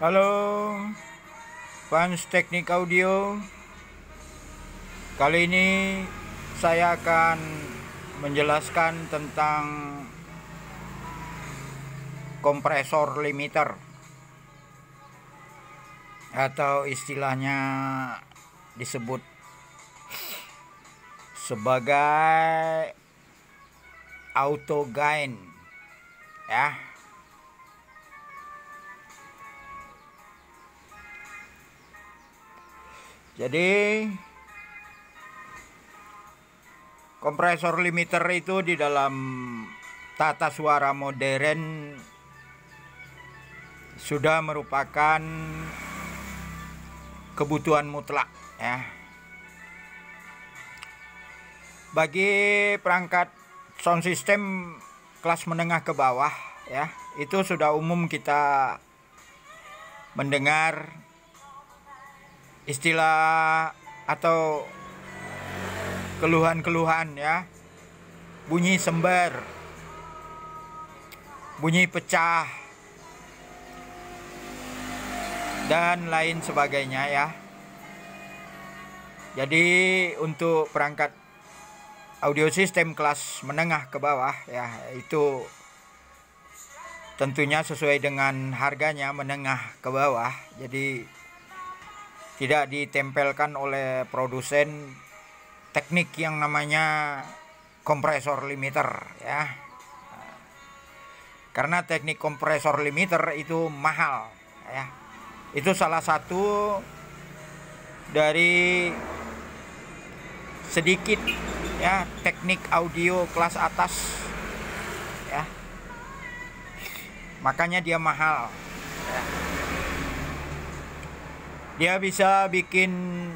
Halo, fans teknik audio. Kali ini saya akan menjelaskan tentang kompresor limiter, atau istilahnya disebut sebagai auto gain, ya. Jadi kompresor limiter itu di dalam tata suara modern sudah merupakan kebutuhan mutlak, ya. Bagi perangkat sound system kelas menengah ke bawah, ya, itu sudah umum kita mendengar istilah atau keluhan-keluhan, ya, bunyi sember, bunyi pecah, dan lain sebagainya, ya. Jadi untuk perangkat audio sistem kelas menengah ke bawah, ya, itu tentunya sesuai dengan harganya menengah ke bawah. Jadi tidak ditempelkan oleh produsen teknik yang namanya kompresor limiter, ya. Karena teknik kompresor limiter itu mahal, ya. Itu salah satu dari sedikit, ya, teknik audio kelas atas, ya. Makanya dia mahal, ya. Dia bisa bikin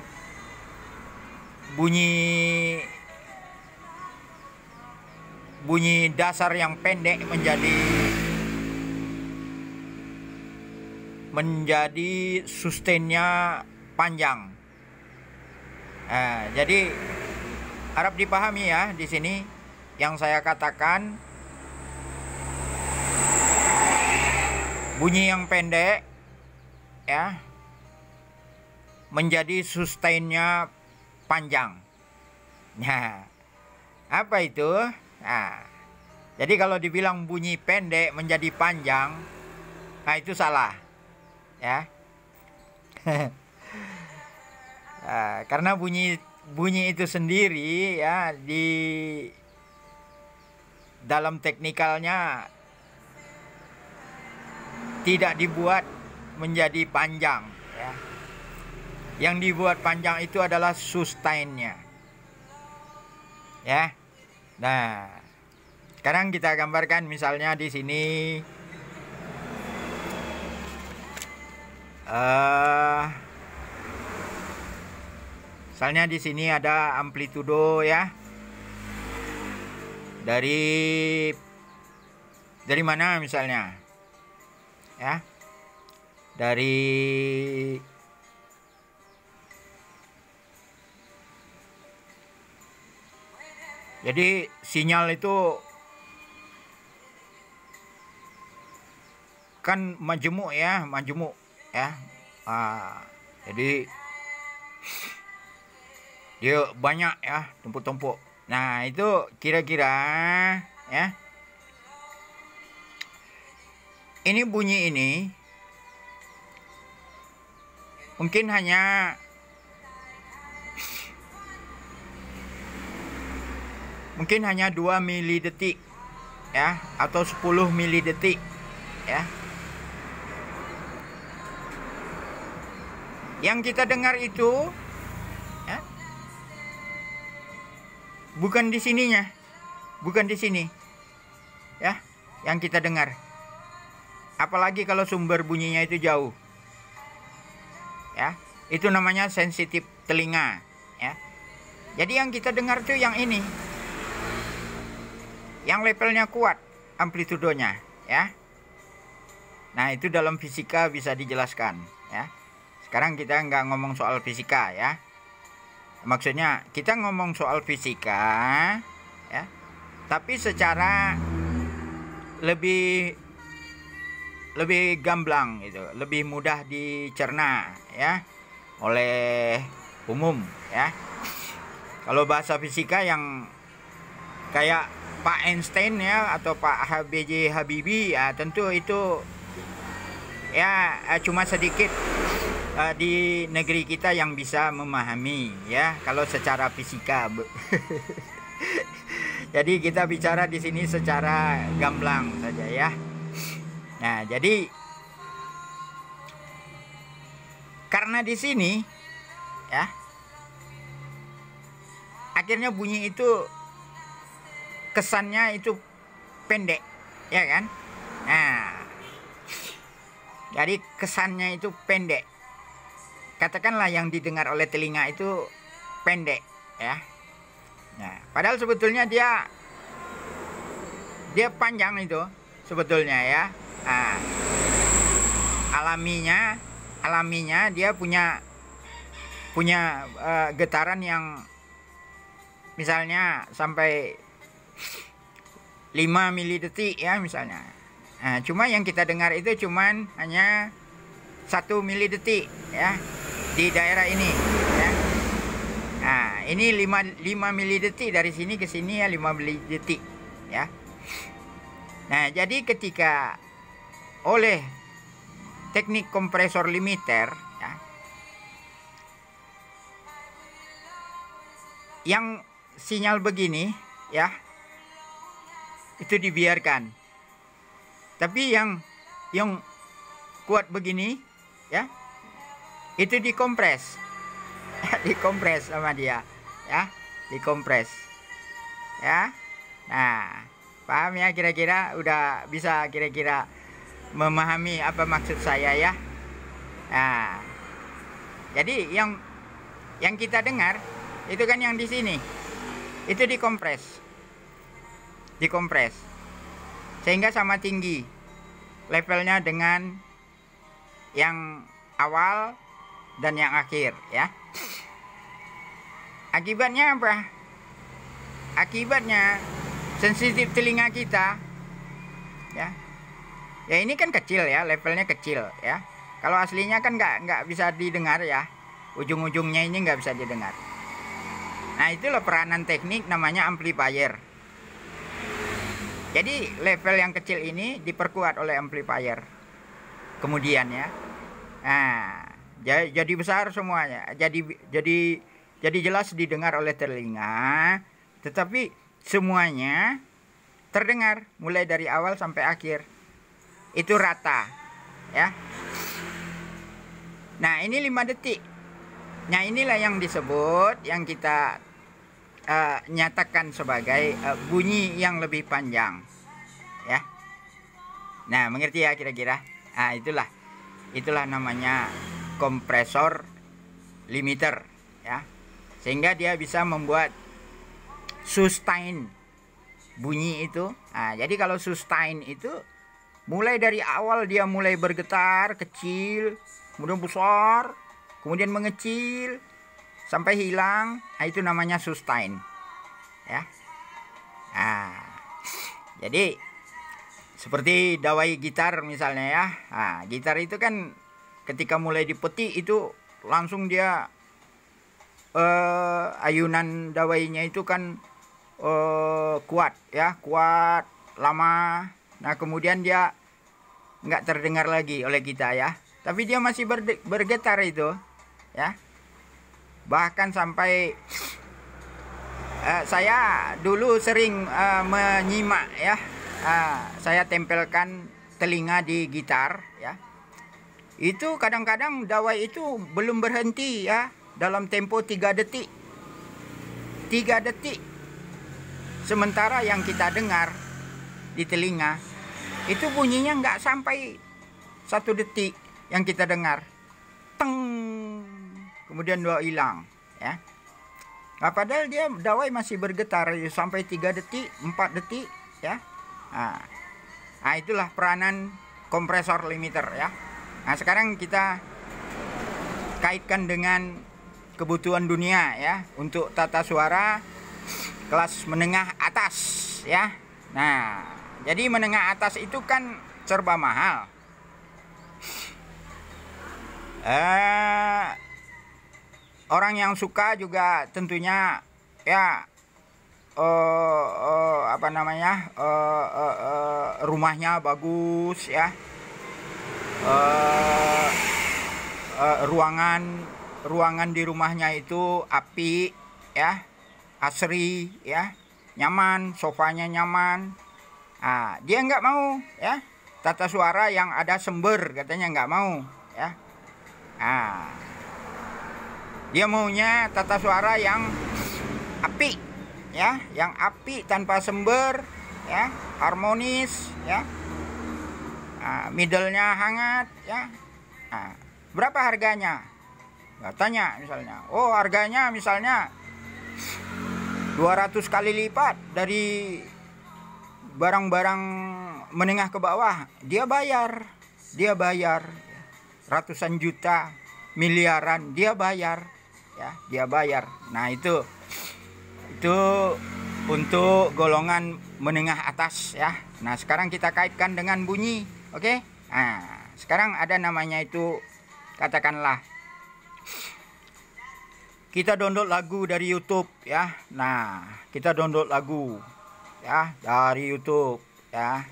bunyi dasar yang pendek menjadi sustainnya panjang. Nah, jadi harap dipahami, ya, di sini yang saya katakan bunyi yang pendek, ya, menjadi sustainnya panjang. Nah, apa itu? Nah, jadi kalau dibilang bunyi pendek menjadi panjang, nah itu salah, ya. Nah, karena bunyi itu sendiri, ya, di dalam teknikalnya tidak dibuat menjadi panjang, ya. Yang dibuat panjang itu adalah sustainnya, ya. Nah, sekarang kita gambarkan misalnya di sini misalnya di sini ada amplitudo, ya. Dari mana misalnya? Ya. Jadi sinyal itu kan majemuk, ya, ya. Jadi dia banyak, ya, tumpuk-tumpuk. Nah, itu kira-kira, ya, ini bunyi ini mungkin hanya mungkin hanya 2 mili detik, ya, atau 10 mili detik, ya. Yang kita dengar itu, ya, bukan di sininya, bukan di sini, ya, yang kita dengar. Apalagi kalau sumber bunyinya itu jauh, ya, itu namanya sensitif telinga, ya. Jadi yang kita dengar itu yang ini, yang levelnya kuat amplitudonya, ya. Nah, itu dalam fisika bisa dijelaskan, ya. Sekarang kita nggak ngomong soal fisika, ya. Maksudnya kita ngomong soal fisika, ya, tapi secara lebih lebih gamblang gitu, lebih mudah dicerna ya oleh umum ya. Kalau bahasa fisika yang kayak Pak Einstein ya atau Pak B.J. Habibie ya, tentu itu ya cuma sedikit di negeri kita yang bisa memahami ya kalau secara fisika. Jadi kita bicara di sini secara gamblang saja ya. Nah, jadi karena di sini ya akhirnya bunyi itu kesannya itu pendek, ya kan? Nah, jadi kesannya itu pendek. Katakanlah yang didengar oleh telinga itu pendek, ya. Nah, padahal sebetulnya dia panjang itu sebetulnya ya. Nah, alaminya dia punya getaran yang misalnya sampai 5 milidetik ya misalnya. Nah, cuma yang kita dengar itu cuman hanya 1 milidetik ya di daerah ini ya. Nah, ini 5 milidetik dari sini ke sini ya 5 milidetik ya. Nah, jadi ketika oleh teknik kompresor limiter ya, yang sinyal begini ya itu dibiarkan, tapi yang kuat begini ya itu dikompres. Dikompres sama dia ya, dikompres ya. Nah, paham ya, kira-kira udah bisa kira-kira memahami apa maksud saya ya. Nah, jadi yang kita dengar itu kan yang di sini itu dikompres sehingga sama tinggi levelnya dengan yang awal dan yang akhir ya. Akibatnya apa? Akibatnya sensitif telinga kita ya. Ya ini kan kecil ya, levelnya kecil ya. Kalau aslinya kan nggak bisa didengar ya. Ujung-ujungnya ini nggak bisa didengar. Nah, itulah peranan teknik namanya amplifier. Jadi level yang kecil ini diperkuat oleh amplifier. Kemudian ya. Nah, jadi besar semuanya. Jadi jelas didengar oleh telinga, tetapi semuanya terdengar mulai dari awal sampai akhir. Itu rata ya. Nah, ini 5 detik. Nah, inilah yang disebut, yang kita nyatakan sebagai bunyi yang lebih panjang ya. Nah, mengerti ya kira-kira? Nah, itulah namanya kompresor limiter ya. Sehingga dia bisa membuat sustain bunyi itu. Nah, jadi kalau sustain itu mulai dari awal dia mulai bergetar kecil, kemudian besar, kemudian mengecil sampai hilang. Nah, itu namanya sustain ya. Nah, jadi seperti dawai gitar misalnya ya. Nah, gitar itu kan ketika mulai dipetik itu langsung dia ayunan dawainya itu kan kuat ya, kuat lama. Nah, kemudian dia nggak terdengar lagi oleh kita ya, tapi dia masih bergetar itu ya. Bahkan sampai saya dulu sering menyimak ya, saya tempelkan telinga di gitar ya. Itu kadang-kadang dawai itu belum berhenti ya dalam tempo 3 detik. 3 detik. Sementara yang kita dengar di telinga itu bunyinya nggak sampai 1 detik yang kita dengar. Teng, kemudian dua hilang ya. Nah, padahal dia dawai masih bergetar sampai 3 detik, 4 detik ya. Nah, itulah peranan kompresor limiter ya. Nah, sekarang kita kaitkan dengan kebutuhan dunia ya untuk tata suara kelas menengah atas ya. Nah, jadi menengah atas itu kan serba mahal Orang yang suka juga tentunya ya apa namanya, rumahnya bagus ya, ruangan di rumahnya itu api ya, asri ya, nyaman, sofanya nyaman. Nah, dia nggak mau ya tata suara yang ada sember, katanya nggak mau ya. Nah, dia maunya tata suara yang api ya, yang api tanpa sember ya, harmonis ya. Nah, middle-nya hangat ya. Nah, berapa harganya? Nah, tanya misalnya, oh harganya misalnya 200 kali lipat dari barang-barang menengah ke bawah. Dia bayar ratusan juta, miliaran, dia bayar ya, dia bayar. Nah, itu untuk golongan menengah atas ya. Nah, sekarang kita kaitkan dengan bunyi, oke? Nah, sekarang ada namanya itu, katakanlah kita download lagu dari YouTube ya. Nah, kita download lagu ya dari YouTube ya.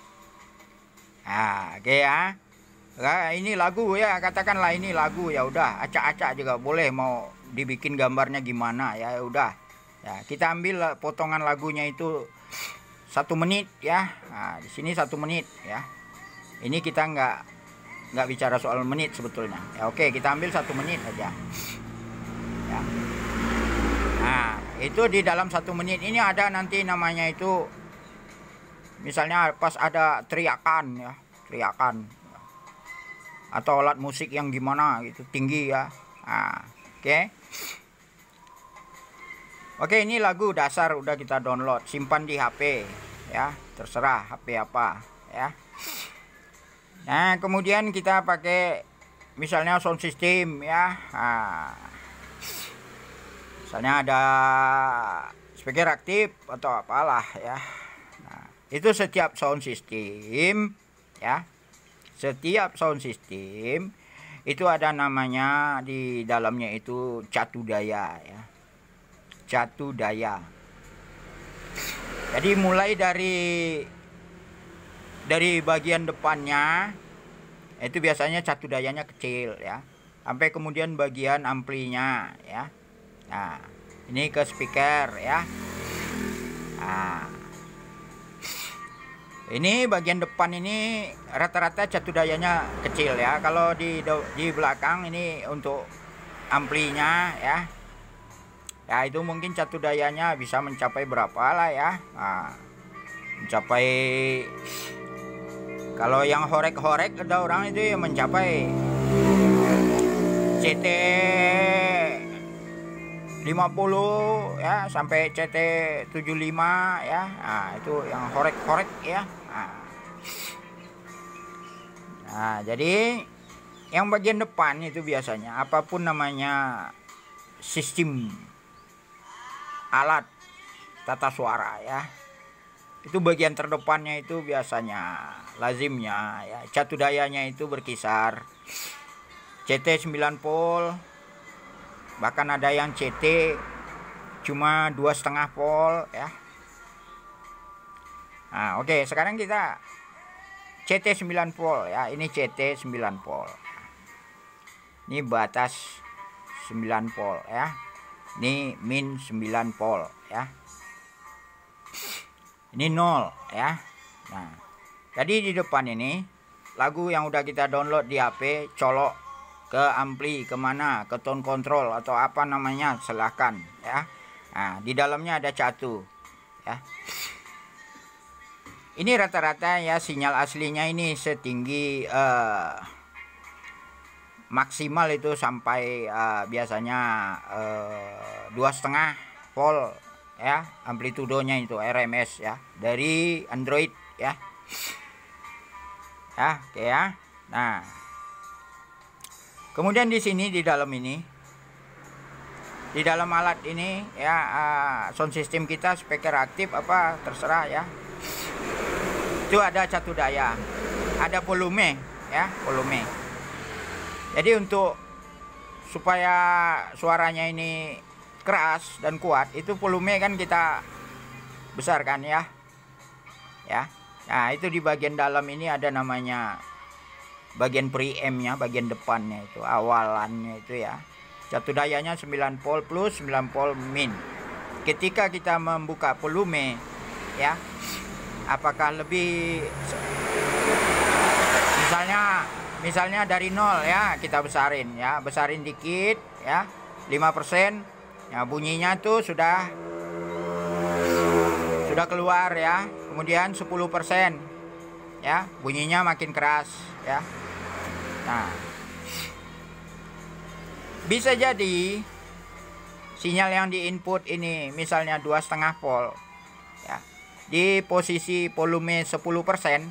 Nah, oke ya. Nah, ini lagu ya, katakanlah ini lagu, ya udah, acak-acak juga boleh, mau dibikin gambarnya gimana ya, udah. Ya, kita ambil potongan lagunya itu 1 menit ya. Nah, di sini 1 menit ya. Ini kita nggak bicara soal menit sebetulnya. Ya, oke, kita ambil 1 menit aja. Ya. Nah, itu di dalam 1 menit ini ada nanti namanya itu, misalnya pas ada teriakan ya, teriakan atau alat musik yang gimana gitu, tinggi ya. Nah, oke. Oke, ini lagu dasar udah kita download, simpan di HP ya, terserah HP apa ya. Nah, kemudian kita pakai misalnya sound system ya. Nah, misalnya ada speaker aktif atau apalah ya. Nah, itu setiap sound system ya, setiap sound system itu ada namanya di dalamnya itu catu daya ya, catu daya. Jadi mulai dari bagian depannya itu biasanya catu dayanya kecil ya, sampai kemudian bagian amplinya ya. Nah, ini ke speaker ya. Nah, ini bagian depan ini rata-rata catu dayanya kecil ya. Kalau di belakang ini untuk amplinya ya. Ya, itu mungkin catu dayanya bisa mencapai berapa lah ya. Nah, mencapai, kalau yang horek-horek ada orang itu yang mencapai CT 50 ya sampai CT 75 ya. Nah, itu yang horek-horek ya. Nah, jadi yang bagian depan itu biasanya apapun namanya sistem alat tata suara ya, itu bagian terdepannya itu biasanya lazimnya ya catu dayanya itu berkisar CT 9 volt, bahkan ada yang CT cuma 2,5 volt ya. Nah, oke, sekarang kita CT 9 volt ya, ini CT 9 volt, ini batas 9 volt ya, ini min 9 volt ya, ini 0 ya. Nah, jadi di depan ini lagu yang udah kita download di HP, colok ke ampli, kemana, ke tone control atau apa namanya, silahkan ya. Nah, di dalamnya ada catu ya. Ini rata-rata ya, sinyal aslinya ini setinggi maksimal itu sampai biasanya 2,5 volt ya, amplitudonya itu RMS ya, dari Android ya. Ya, oke ya. Nah, kemudian di sini di dalam ini, di dalam alat ini ya, sound system kita speaker aktif apa terserah ya, itu ada catu daya, ada volume ya, volume. Jadi untuk supaya suaranya ini keras dan kuat, itu volume kan kita besarkan ya. Nah, itu di bagian dalam ini ada namanya bagian preamp-nya, bagian depannya itu, awalannya itu ya. Satu dayanya 9 volt plus, 9 volt min. Ketika kita membuka volume ya, apakah lebih misalnya dari 0 ya, kita besarin ya, besarin dikit ya, 5%. Ya, bunyinya tuh sudah keluar ya. Kemudian 10% ya, bunyinya makin keras ya. Nah, bisa jadi sinyal yang di input ini misalnya 2,5 volt ya, di posisi volume 10%,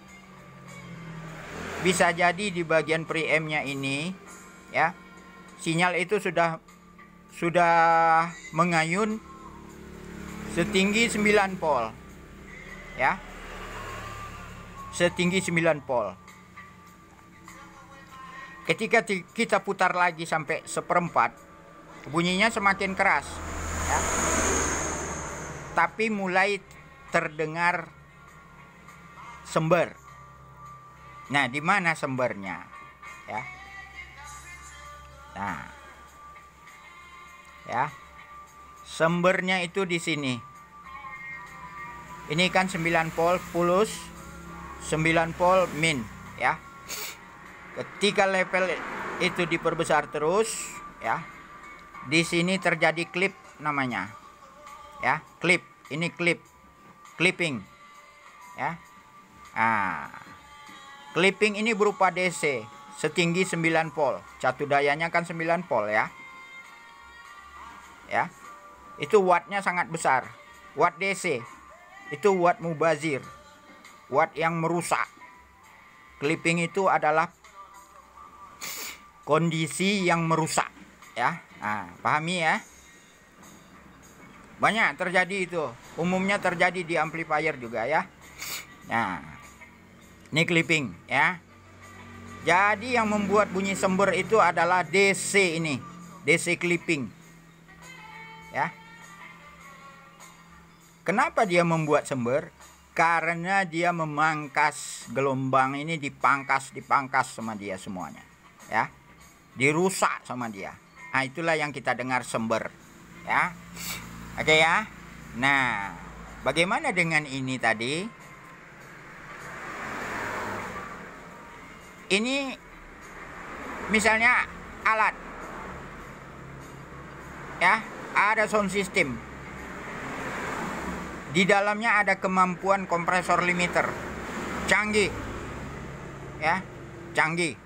bisa jadi di bagian preamp-nya ini ya, sinyal itu sudah mengayun setinggi 9 volt ya, setinggi 9 volt. Ketika kita putar lagi sampai 1/4, bunyinya semakin keras ya, tapi mulai terdengar sember. Nah, di mana sembernya ya? Nah, ya, sembernya itu di sini. Ini kan 9 volt plus, 9 volt min ya. Ketika level itu diperbesar terus ya, di sini terjadi klip namanya ya, klip. Ini clipping ya. Nah, clipping ini berupa DC setinggi 9 volt. Satu dayanya kan 9 volt ya. Ya. Itu wattnya sangat besar. Watt DC itu watt mubazir, watt yang merusak. Clipping itu adalah kondisi yang merusak ya. Nah, pahami ya. Banyak terjadi itu. Umumnya terjadi di amplifier juga ya. Nah, ini clipping ya. Jadi yang membuat bunyi sember itu adalah DC ini, DC clipping ya. Kenapa dia membuat sember? Karena dia memangkas gelombang ini, dipangkas sama dia semuanya ya. Dirusak sama dia. Nah, itulah yang kita dengar sember ya. Oke ya. Nah, bagaimana dengan ini tadi? Ini misalnya alat ya, ada sound system. Di dalamnya ada kemampuan kompresor limiter. Canggih. Ya, canggih.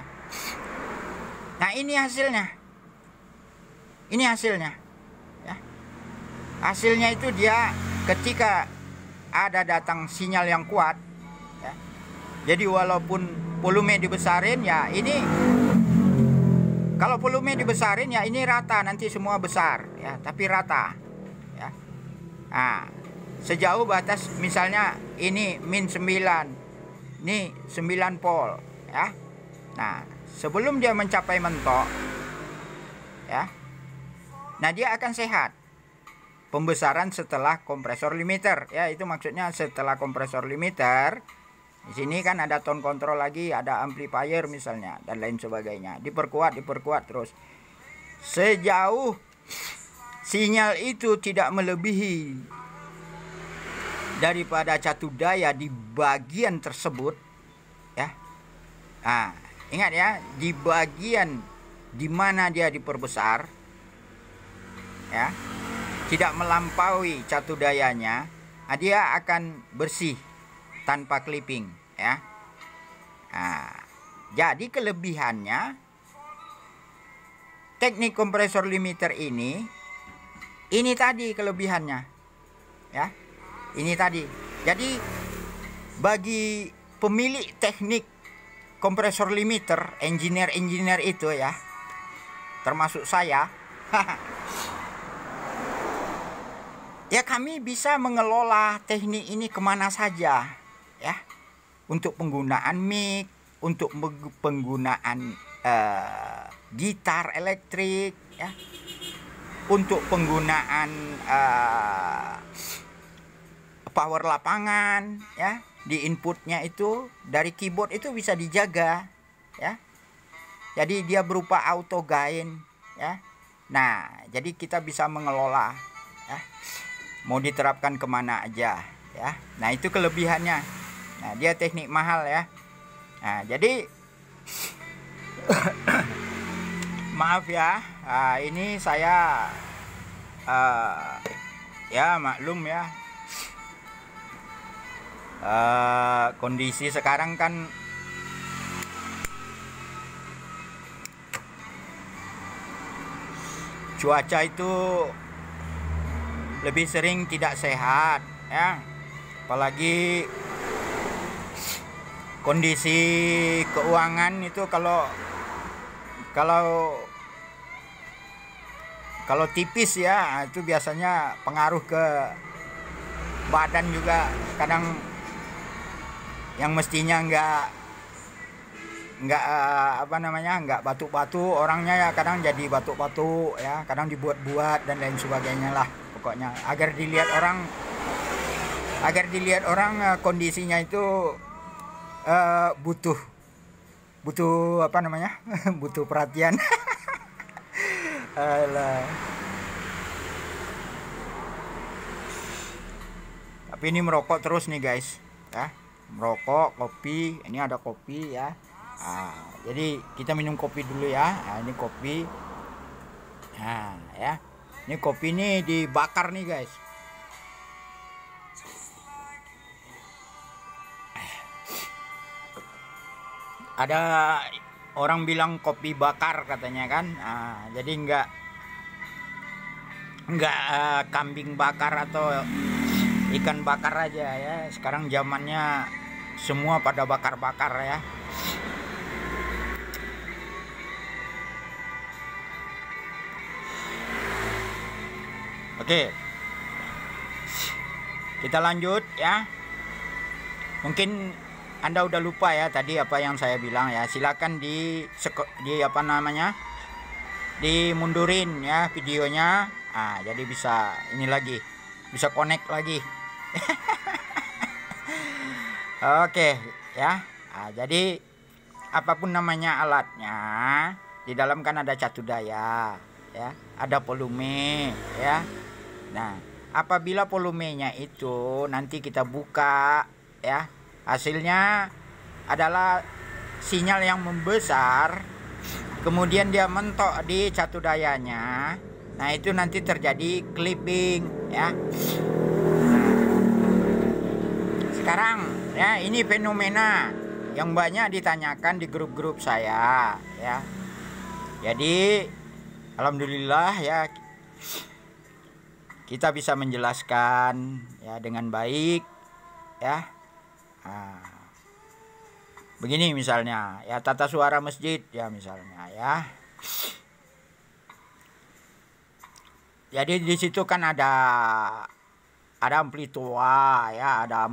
Nah, ini hasilnya. Ini hasilnya. Ya. Hasilnya itu dia ketika ada datang sinyal yang kuat ya. Jadi walaupun volume dibesarin ya, ini kalau volume dibesarin ya ini rata, nanti semua besar ya, tapi rata ya. Nah, sejauh batas misalnya ini min 9, ini 9 volt ya. Nah, sebelum dia mencapai mentok ya, nah dia akan sehat. Pembesaran setelah kompresor limiter ya, itu maksudnya setelah kompresor limiter. Di sini kan ada tone control lagi, ada amplifier misalnya dan lain sebagainya. Diperkuat terus. Sejauh sinyal itu tidak melebihi daripada catu daya di bagian tersebut ya. Nah, ingat ya, di bagian di mana dia diperbesar ya, tidak melampaui catu dayanya, nah dia akan bersih tanpa clipping ya. Nah, jadi kelebihannya teknik kompresor limiter ini tadi kelebihannya ya. Ini tadi. Jadi bagi pemilik teknik kompresor limiter, engineer itu ya, termasuk saya, ya kami bisa mengelola teknik ini kemana saja ya, untuk penggunaan mic, untuk penggunaan gitar elektrik, ya. Untuk penggunaan power lapangan, ya, di inputnya itu dari keyboard itu bisa dijaga, ya. Jadi dia berupa auto gain, ya. Nah, jadi kita bisa mengelola, ya. Mau diterapkan kemana aja, ya. Nah, itu kelebihannya. Nah, dia teknik mahal, ya. Nah, jadi maaf ya, ini saya ya maklum ya, kondisi sekarang kan cuaca itu lebih sering tidak sehat, ya. Apalagi kondisi keuangan itu kalau tipis ya, itu biasanya pengaruh ke badan juga. Kadang yang mestinya nggak batuk-batuk orangnya, ya kadang jadi batuk-batuk, ya, kadang dibuat-buat dan lain sebagainya lah. Pokoknya agar dilihat orang kondisinya itu butuh butuh perhatian. Alah. Tapi ini merokok terus nih guys, ya. Merokok, kopi, ini ada kopi, ya. Jadi kita minum kopi dulu, ya. Ini kopi. Nah, ya. Ini kopi ini dibakar nih guys. Ada orang bilang kopi bakar katanya kan. Jadi enggak kambing bakar atau ikan bakar aja, ya. Sekarang zamannya semua pada bakar-bakar, ya. Oke, kita lanjut, ya. Mungkin Anda udah lupa ya tadi apa yang saya bilang, ya. Silakan dimundurin, ya, videonya. Jadi bisa ini lagi, bisa connect lagi. Oke, ya. Jadi apapun namanya alatnya, di dalam kan ada catu daya, ya, ada volume, ya. Nah, apabila volumenya itu nanti kita buka, ya, hasilnya adalah sinyal yang membesar, kemudian dia mentok di catu dayanya. Nah, itu nanti terjadi clipping, ya. Sekarang, ya, ini fenomena yang banyak ditanyakan di grup-grup saya, ya. Jadi alhamdulillah, ya, kita bisa menjelaskan, ya, dengan baik, ya. Begini misalnya, ya, tata suara masjid, ya, misalnya, ya. Jadi di situ kan ada amplitua, ya, ada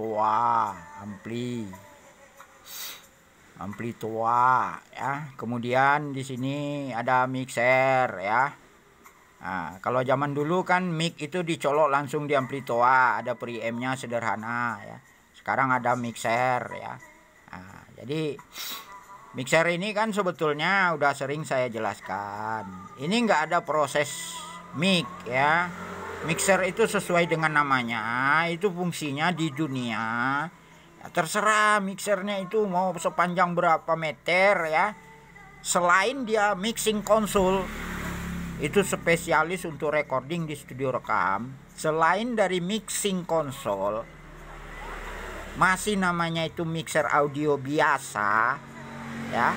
amplitua, ya. Kemudian di sini ada mixer, ya. Nah, kalau zaman dulu kan mic itu dicolok langsung di amplitua, ada preampnya sederhana, ya. Sekarang ada mixer, ya. Nah, jadi mixer ini kan sebetulnya udah sering saya jelaskan. Ini nggak ada proses mic, ya. Mixer itu sesuai dengan namanya, itu fungsinya di dunia, ya, terserah mixernya itu mau sepanjang berapa meter, ya. Selain dia mixing console, itu spesialis untuk recording di studio rekam. Selain dari mixing console, masih namanya itu mixer audio biasa, ya.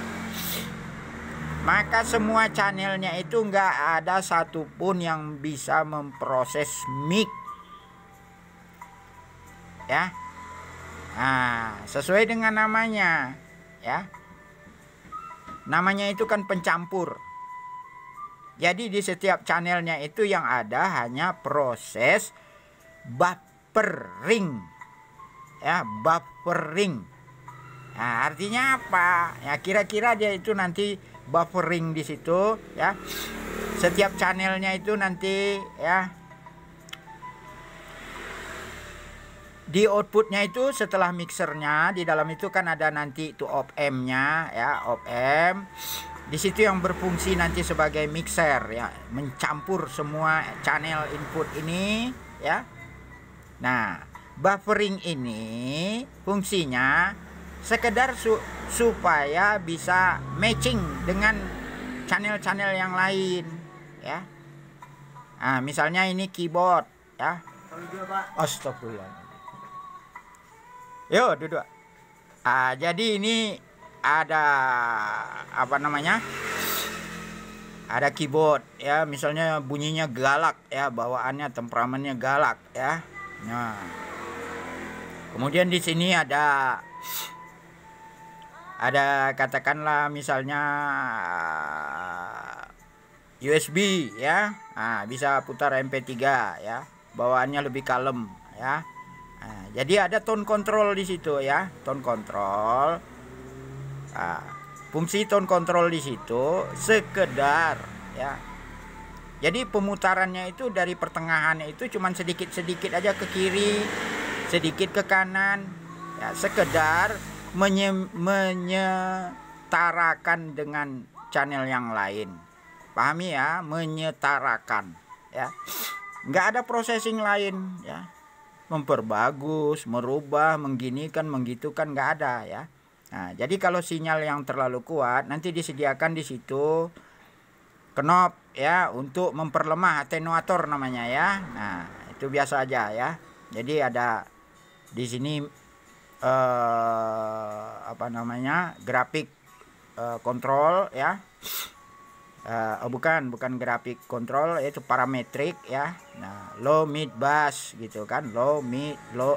Maka semua channelnya itu nggak ada satupun yang bisa memproses mic, ya. Nah, sesuai dengan namanya, ya. Namanya itu kan pencampur. Jadi di setiap channelnya itu yang ada hanya proses buffering, ya, buffering. Nah, artinya apa? Ya kira-kira dia itu nanti buffering di situ ya. Setiap channelnya itu nanti ya di outputnya itu setelah mixernya di dalam itu kan ada nanti itu op-amp-nya ya, op-amp. Di situ yang berfungsi nanti sebagai mixer ya, mencampur semua channel input ini ya. Nah, buffering ini fungsinya sekedar supaya bisa matching dengan channel-channel yang lain ya. Nah, misalnya ini keyboard ya. Astagfirullah. Yo, duduk. Jadi ini ada apa namanya? Ada keyboard ya, misalnya bunyinya galak ya, bawaannya temperamennya galak ya. Nah. Kemudian di sini ada katakanlah misalnya USB ya. Nah, bisa putar MP3 ya. Bawaannya lebih kalem ya. Nah, jadi ada tone control di situ ya, tone control. Nah, fungsi tone control di situ sekedar ya. Jadi pemutarannya itu dari pertengahannya itu cuman sedikit-sedikit aja ke kiri, sedikit ke kanan ya, sekedar menyetarakan dengan channel yang lain. Pahami ya, menyetarakan ya. Nggak ada processing lain ya. Memperbagus, merubah, mengginikan, menggitukan nggak ada ya. Nah, jadi kalau sinyal yang terlalu kuat nanti disediakan di situ knob ya untuk memperlemah, atenuator namanya ya. Nah, itu biasa aja ya. Jadi ada di sini apa namanya? Grafik kontrol ya. Bukan grafik kontrol, itu parametrik ya. Nah, low mid bass gitu kan, low mid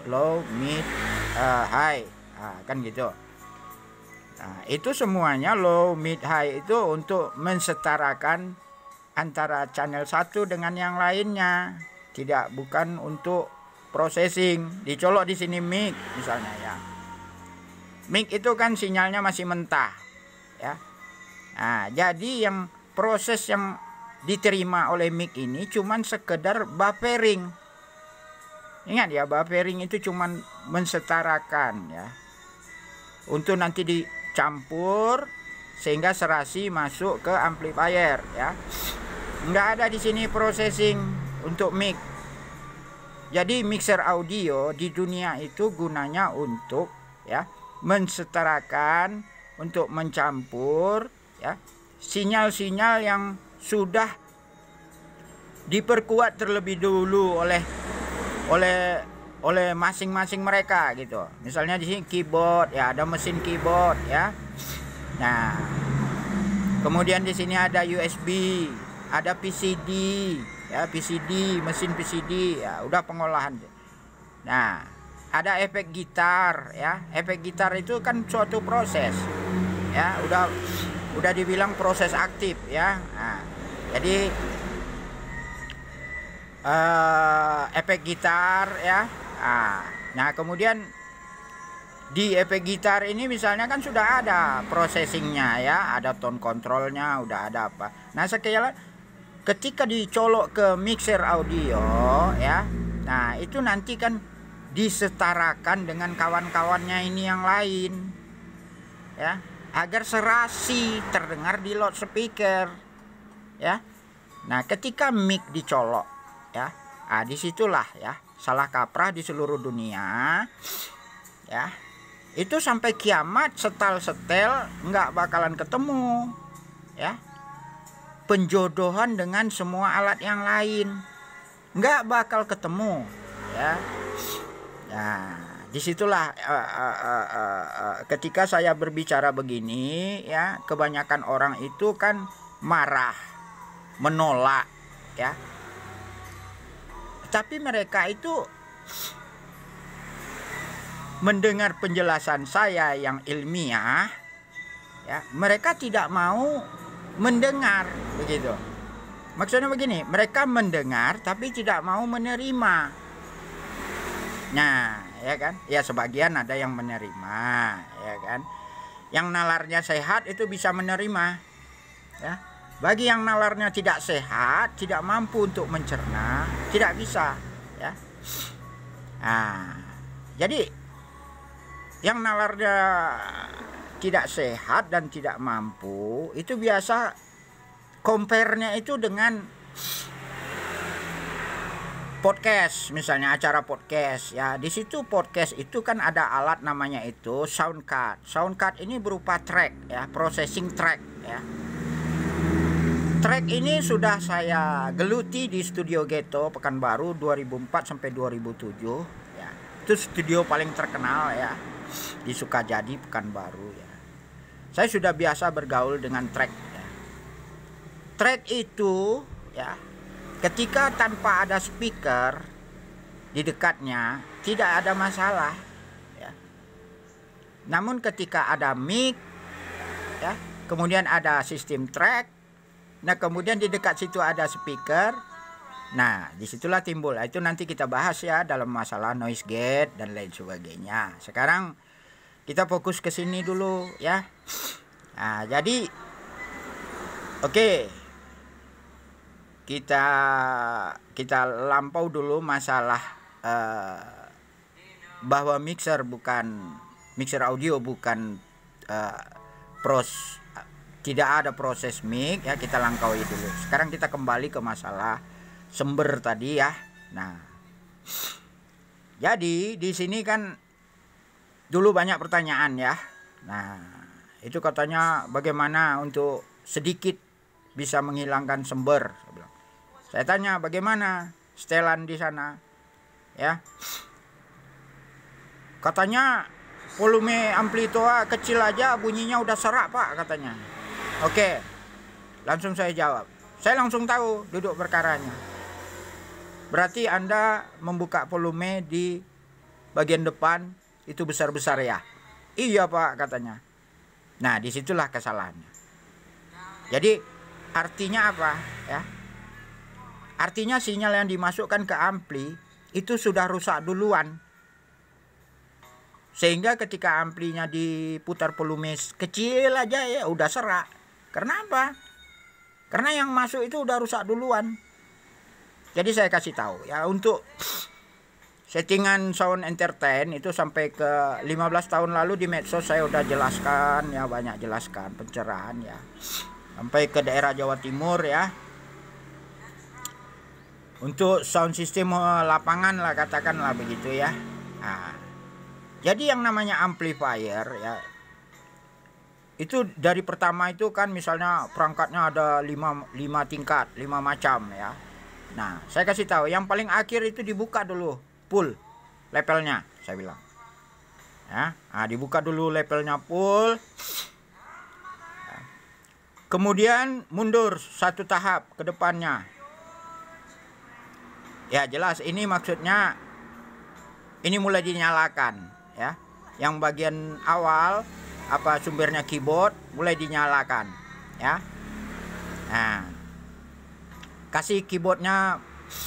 high, kan gitu. Nah, itu semuanya low mid high itu untuk mensetarakan antara channel satu dengan yang lainnya, bukan untuk processing. Dicolok di sini mic misalnya ya. Mic itu kan sinyalnya masih mentah ya. Nah, jadi yang proses yang diterima oleh mic ini cuman sekedar buffering. Ingat ya, buffering itu cuman mensetarakan ya. Untuk nanti dicampur sehingga serasi masuk ke amplifier ya. Nggak ada di sini processing untuk mic. Jadi mixer audio di dunia itu gunanya untuk ya mensetarakan, untuk mencampur ya sinyal-sinyal yang sudah diperkuat terlebih dulu oleh masing-masing mereka gitu. Misalnya di sini keyboard ya, ada mesin keyboard ya. Nah, kemudian di sini ada USB, ada PCD ya, mesin PCD ya, udah pengolahan. Nah, ada efek gitar ya. Efek gitar itu kan suatu proses ya, udah dibilang proses aktif ya. Nah, jadi efek gitar ya. Nah, kemudian di efek gitar ini misalnya kan sudah ada processingnya ya, ada tone controlnya, udah ada apa. Nah, sekali ketika dicolok ke mixer audio ya, nah itu nanti kan disetarakan dengan kawan-kawannya ini yang lain ya, agar serasi terdengar di loudspeaker ya. Nah, ketika mic dicolok ya, disitulah ya salah kaprah di seluruh dunia ya. Itu sampai kiamat setel nggak bakalan ketemu ya. Penjodohan dengan semua alat yang lain nggak bakal ketemu ya. Nah, disitulah ketika saya berbicara begini ya, kebanyakan orang itu kan marah, menolak ya. Tapi mereka itu mendengar penjelasan saya yang ilmiah ya, mereka tidak mau mendengar begitu. Maksudnya begini, mereka mendengar tapi tidak mau menerima. Nah, ya kan? Ya sebagian ada yang menerima ya kan. Yang nalarnya sehat itu bisa menerima, ya. Bagi yang nalarnya tidak sehat, tidak mampu untuk mencerna, tidak bisa, ya. Nah, jadi yang nalarnya tidak sehat dan tidak mampu itu biasa compare-nya itu dengan podcast, misalnya acara podcast, ya. Di situ podcast itu kan ada alat namanya itu sound card. Sound card ini berupa track, ya, processing track, ya. Track ini sudah saya geluti di Studio Ghetto Pekanbaru 2004 sampai 2007, ya. Itu studio paling terkenal, ya, di Sukajadi Pekanbaru, ya. Saya sudah biasa bergaul dengan track, ya. Track itu, ya, ketika tanpa ada speaker di dekatnya tidak ada masalah, ya. Namun ketika ada mic, ya, kemudian ada sistem track, nah kemudian di dekat situ ada speaker, nah disitulah timbul. Itu nanti kita bahas, ya, dalam masalah noise gate dan lain sebagainya. Sekarang kita fokus ke sini dulu, ya. Nah, jadi oke. Kita lampau dulu masalah bahwa mixer audio bukan tidak ada proses mix, ya, kita langkaui dulu. Sekarang kita kembali ke masalah sumber tadi, ya. Nah, jadi di sini kan dulu banyak pertanyaan, ya. Nah, itu katanya bagaimana untuk sedikit bisa menghilangkan sumber. Saya tanya bagaimana setelan di sana, ya. Katanya volume amplitoa kecil aja bunyinya udah serak, Pak, katanya. Oke, langsung saya jawab. Saya langsung tahu duduk perkaranya. Berarti Anda membuka volume di bagian depan itu besar-besar, ya. Iya, Pak, katanya. Nah, disitulah kesalahannya. Jadi artinya apa, ya? Artinya sinyal yang dimasukkan ke ampli itu sudah rusak duluan. Sehingga ketika amplinya diputar volume kecil aja, ya udah serak. Karena apa? Karena yang masuk itu udah rusak duluan. Jadi saya kasih tahu, ya, untuk settingan sound entertain itu sampai ke 15 tahun lalu di medsos saya udah jelaskan, ya, banyak jelaskan pencerahan, ya. Sampai ke daerah Jawa Timur, ya. Untuk sound system lapangan lah, katakanlah begitu, ya. Nah, jadi yang namanya amplifier, ya, itu dari pertama itu kan misalnya perangkatnya ada 5 tingkat, 5 macam, ya. Nah, saya kasih tahu yang paling akhir itu dibuka dulu full levelnya, saya bilang, ya. Nah, dibuka dulu levelnya full. Kemudian mundur satu tahap ke depannya. Ya, jelas ini maksudnya ini mulai dinyalakan, ya. Yang bagian awal apa sumbernya keyboard mulai dinyalakan, ya. Nah, kasih keyboardnya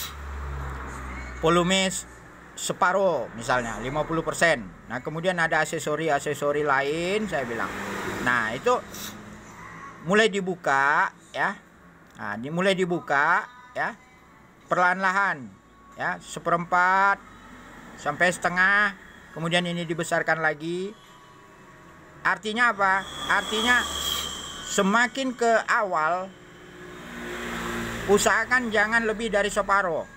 volume separuh misalnya 50%. Nah, kemudian ada aksesori lain, saya bilang. Nah, itu mulai dibuka, ya. Nah, mulai dibuka, ya. Perlahan-lahan, ya, 1/4 sampai setengah, kemudian ini dibesarkan lagi. Artinya apa? Artinya semakin ke awal usahakan jangan lebih dari separuh.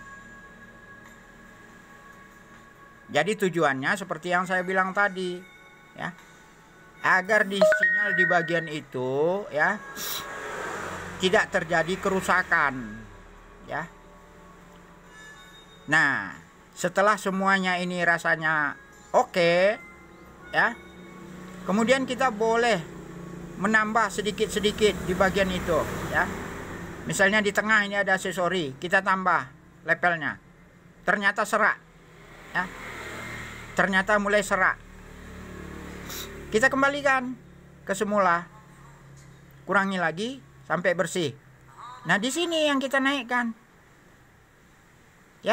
Jadi tujuannya seperti yang saya bilang tadi, ya, agar di sinyal di bagian itu, ya, tidak terjadi kerusakan, ya. Nah, setelah semuanya ini rasanya oke, ya, kemudian kita boleh menambah sedikit-sedikit di bagian itu, ya. Misalnya di tengah ini ada aksesori, kita tambah levelnya. Ternyata serak, ya. Ternyata mulai serak. Kita kembalikan ke semula. Kurangi lagi sampai bersih. Nah, di sini yang kita naikkan, ya.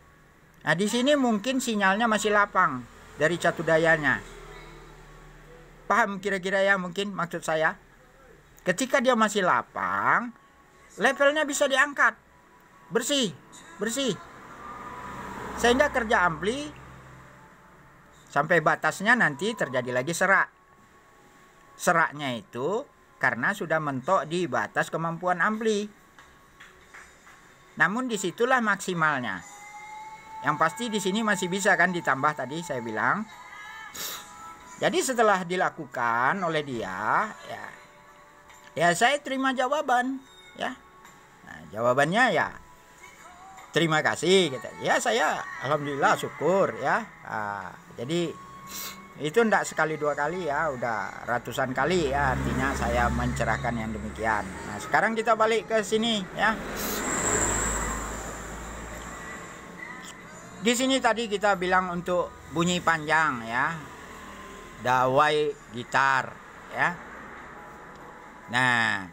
Nah, di sini mungkin sinyalnya masih lapang dari catu dayanya. Paham kira-kira ya mungkin maksud saya? Ketika dia masih lapang, levelnya bisa diangkat. Bersih. Sehingga kerja ampli sampai batasnya nanti terjadi lagi serak. Seraknya itu karena sudah mentok di batas kemampuan ampli. Namun disitulah maksimalnya. Yang pasti di sini masih bisa kan ditambah tadi saya bilang. Jadi setelah dilakukan oleh dia, ya saya terima jawaban, ya. Nah, jawabannya ya terima kasih, gitu. Ya saya alhamdulillah syukur, ya. Nah, jadi itu enggak sekali dua kali ya, udah ratusan kali ya, artinya saya mencerahkan yang demikian. Nah sekarang kita balik ke sini ya. Di sini tadi kita bilang untuk bunyi panjang ya, dawai gitar ya. Nah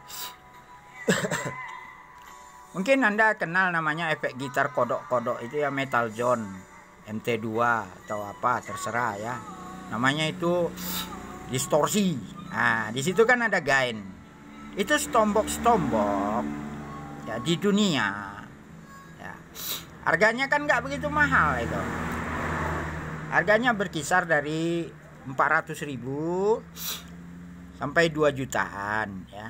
mungkin Anda kenal namanya efek gitar kodok-kodok itu ya, Metal Zone, MT2 atau apa terserah ya. Namanya itu distorsi. Nah, di situ kan ada gain. Itu stombok ya di dunia. Ya. Harganya kan nggak begitu mahal itu. Harganya berkisar dari 400.000 sampai 2 jutaan ya.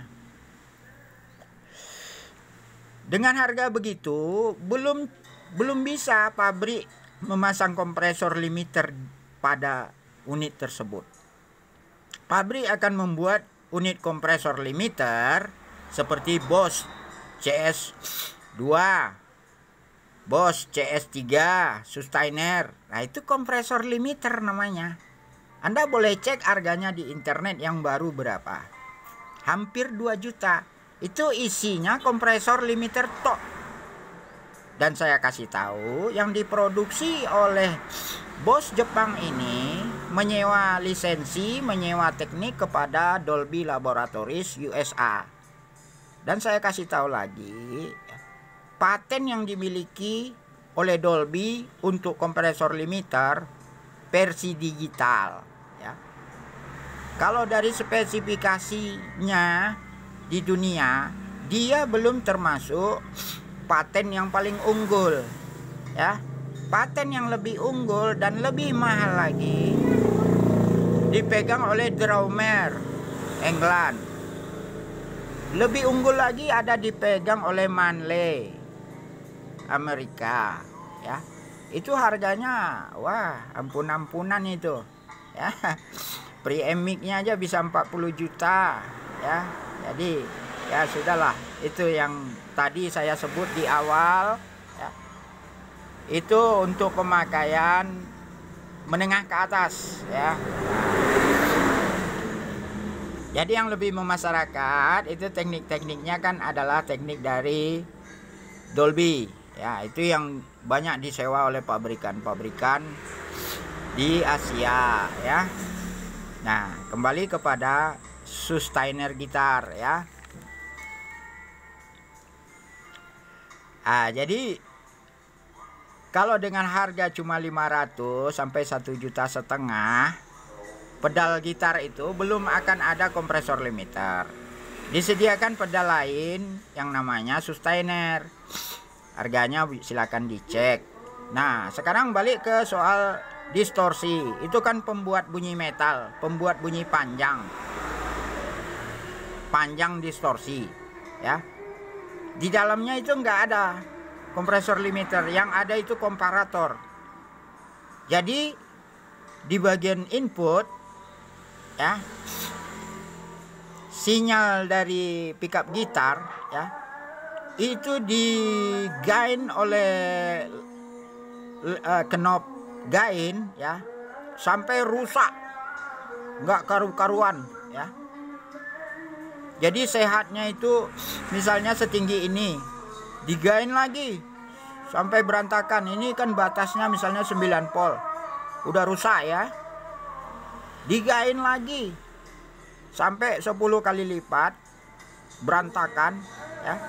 Dengan harga begitu belum bisa pabrik memasang kompresor limiter pada unit tersebut. Pabrik akan membuat unit kompresor limiter seperti Bosch CS2, Bosch CS3, Sustainer. Nah, itu kompresor limiter namanya. Anda boleh cek harganya di internet yang baru berapa. Hampir 2 juta. Itu isinya kompresor limiter tok. Dan saya kasih tahu yang diproduksi oleh Bosch Jepang ini menyewa lisensi, menyewa teknik kepada Dolby Laboratories USA. Dan saya kasih tahu lagi, paten yang dimiliki oleh Dolby untuk kompresor limiter versi digital ya. Kalau dari spesifikasinya di dunia, dia belum termasuk paten yang paling unggul ya. Paten yang lebih unggul dan lebih mahal lagi dipegang oleh Draumer England. Lebih unggul lagi ada dipegang oleh Manley Amerika ya. Itu harganya wah ampun-ampunan itu ya. Preamicnya aja bisa 40 juta ya. Jadi ya sudahlah, itu yang tadi saya sebut di awal ya. Itu untuk pemakaian menengah ke atas ya. Jadi yang lebih memasyarakat itu teknik-tekniknya kan adalah teknik dari Dolby ya. Itu yang banyak disewa oleh pabrikan-pabrikan di Asia ya. Nah, kembali kepada Sustainer gitar ya. Jadi kalau dengan harga cuma 500 sampai 1,5 juta, pedal gitar itu belum akan ada kompresor limiter. Disediakan pedal lain yang namanya Sustainer. Harganya silakan dicek. Nah, sekarang balik ke soal distorsi. Itu kan pembuat bunyi metal, pembuat bunyi panjang distorsi ya. Di dalamnya itu nggak ada kompresor limiter, yang ada itu komparator. Jadi di bagian input ya, sinyal dari pickup gitar ya, itu digain oleh knob gain ya, sampai rusak, nggak karu-karuan ya. Jadi sehatnya itu misalnya setinggi ini, digain lagi sampai berantakan. Ini kan batasnya misalnya 9 volt, udah rusak ya, digain lagi sampai 10 kali lipat, berantakan ya.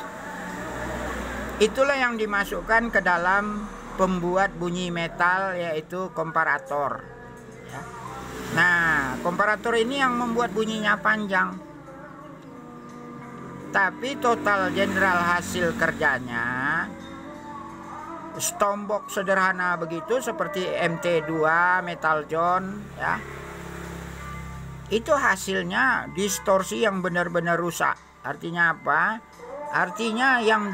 Itulah yang dimasukkan ke dalam pembuat bunyi metal, yaitu komparator ya. Nah, komparator ini yang membuat bunyinya panjang. Tapi total general hasil kerjanya Stombok sederhana begitu seperti MT2 Metal John ya. Itu hasilnya distorsi yang benar-benar rusak. Artinya apa? Artinya yang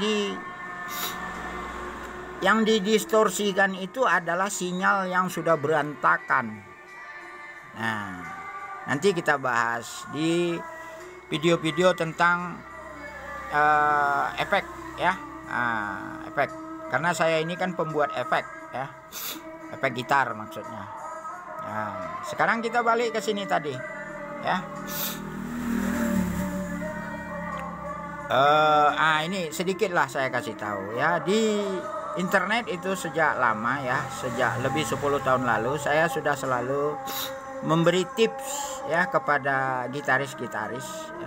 didistorsikan itu adalah sinyal yang sudah berantakan. Nah, nanti kita bahas di video-video tentang efek ya, efek. Karena saya ini kan pembuat efek ya, efek gitar maksudnya. Nah, sekarang kita balik ke sini tadi ya. Ini sedikit lah saya kasih tahu ya, di internet itu sejak lama ya, sejak lebih 10 tahun lalu saya sudah selalu memberi tips ya kepada gitaris-gitaris ya.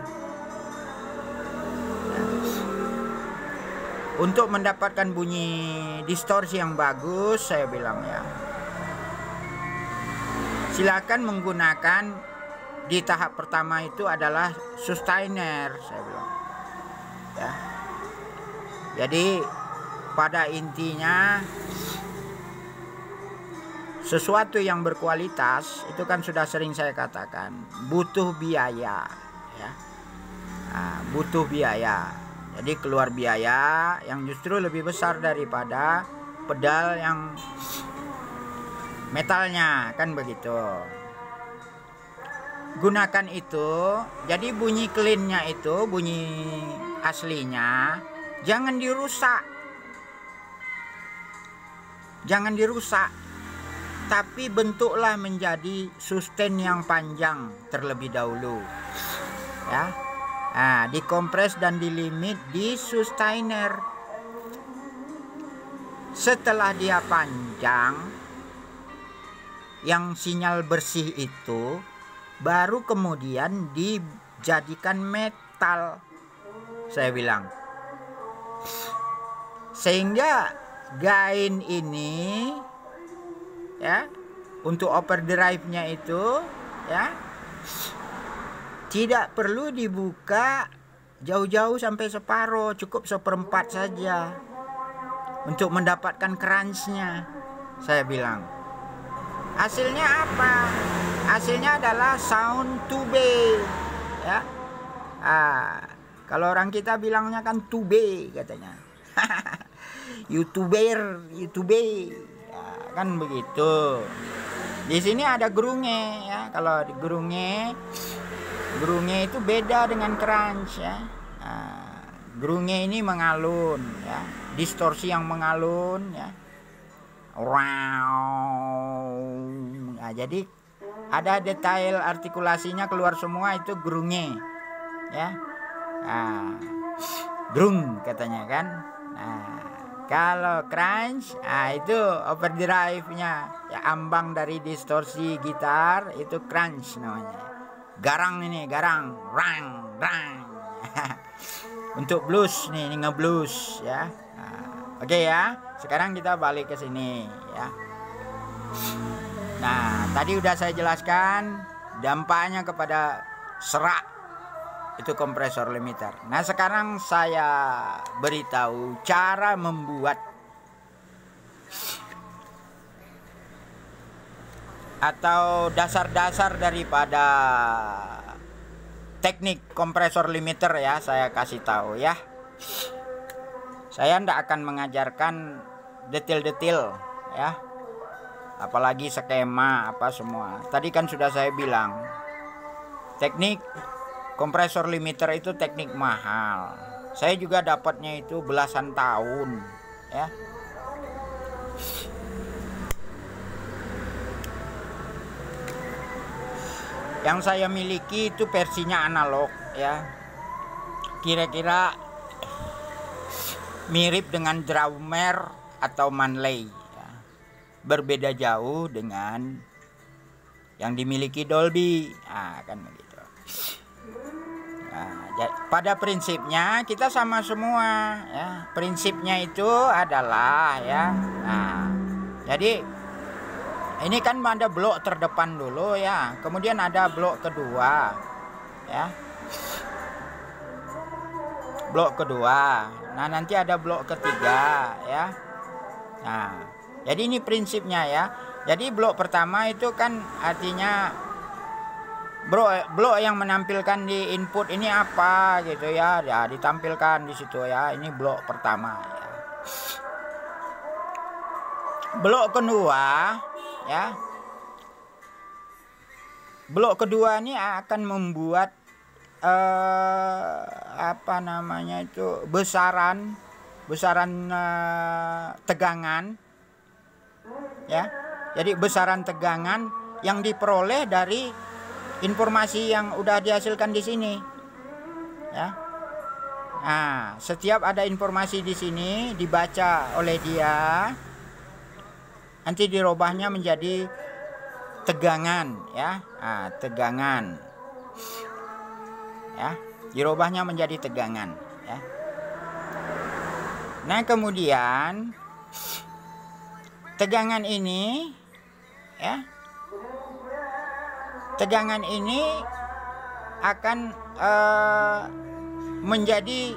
Untuk mendapatkan bunyi distorsi yang bagus, saya bilang ya, silakan menggunakan di tahap pertama itu adalah sustainer, saya bilang ya. Jadi pada intinya sesuatu yang berkualitas itu kan sudah sering saya katakan butuh biaya ya. Butuh biaya. Jadi keluar biaya yang justru lebih besar daripada pedal yang metalnya, kan begitu. Gunakan itu, jadi bunyi cleannya itu, bunyi aslinya jangan dirusak. Jangan dirusak. Tapi bentuklah menjadi sustain yang panjang terlebih dahulu. Ya. Dikompres dan dilimit di sustainer. Setelah dia panjang, yang sinyal bersih itu baru kemudian dijadikan metal, saya bilang. Sehingga gain ini ya, untuk overdrive-nya itu ya, tidak perlu dibuka jauh-jauh sampai separuh, cukup seperempat saja untuk mendapatkan crunch-nya, saya bilang. Hasilnya apa? Hasilnya adalah sound tube ya. Kalau orang kita bilangnya kan tube katanya. YouTuber ya, kan begitu. Di sini ada gerunge ya. Kalau di gerunge itu beda dengan crunch ya. Gerunge ini mengalun ya, distorsi yang mengalun ya. Nah, jadi ada detail artikulasinya keluar semua, itu gerunge ya. Grung katanya kan. Kalau crunch itu overdrive-nya ya, ambang dari distorsi gitar itu crunch namanya. Garang ini, garang, rang. Untuk blues nih, ini ngeblues ya. Oke ya. Sekarang kita balik ke sini ya. Nah, tadi udah saya jelaskan dampaknya kepada serak itu kompresor limiter. Nah, sekarang saya beritahu cara membuat atau dasar-dasar daripada teknik kompresor limiter ya, saya kasih tahu ya. Saya tidak akan mengajarkan detail-detail ya, apalagi skema apa semua. Tadi kan sudah saya bilang, teknik kompresor limiter itu teknik mahal. Saya juga dapatnya itu belasan tahun ya. Yang saya miliki itu versinya analog ya. Kira-kira mirip dengan Drummer atau Manley ya. Berbeda jauh dengan yang dimiliki Dolby. Kan begitu. Pada prinsipnya kita sama semua ya. Prinsipnya itu adalah ya. Jadi Ini kan ada blok terdepan dulu ya, kemudian ada blok kedua ya, blok kedua. Nah nanti ada blok ketiga ya. Nah jadi ini prinsipnya ya. Jadi blok pertama itu kan artinya blok yang menampilkan di input ini apa gitu ya, ya ditampilkan di situ ya. Ini blok pertama ya. Blok kedua ya, blok kedua ini akan membuat apa namanya itu besaran tegangan ya. Jadi besaran tegangan yang diperoleh dari informasi yang udah dihasilkan di sini ya. Nah setiap ada informasi di sini dibaca oleh dia, nanti dirubahnya menjadi tegangan ya. Nah, tegangan ya, dirubahnya menjadi tegangan ya. Nah kemudian tegangan ini ya, tegangan ini akan menjadi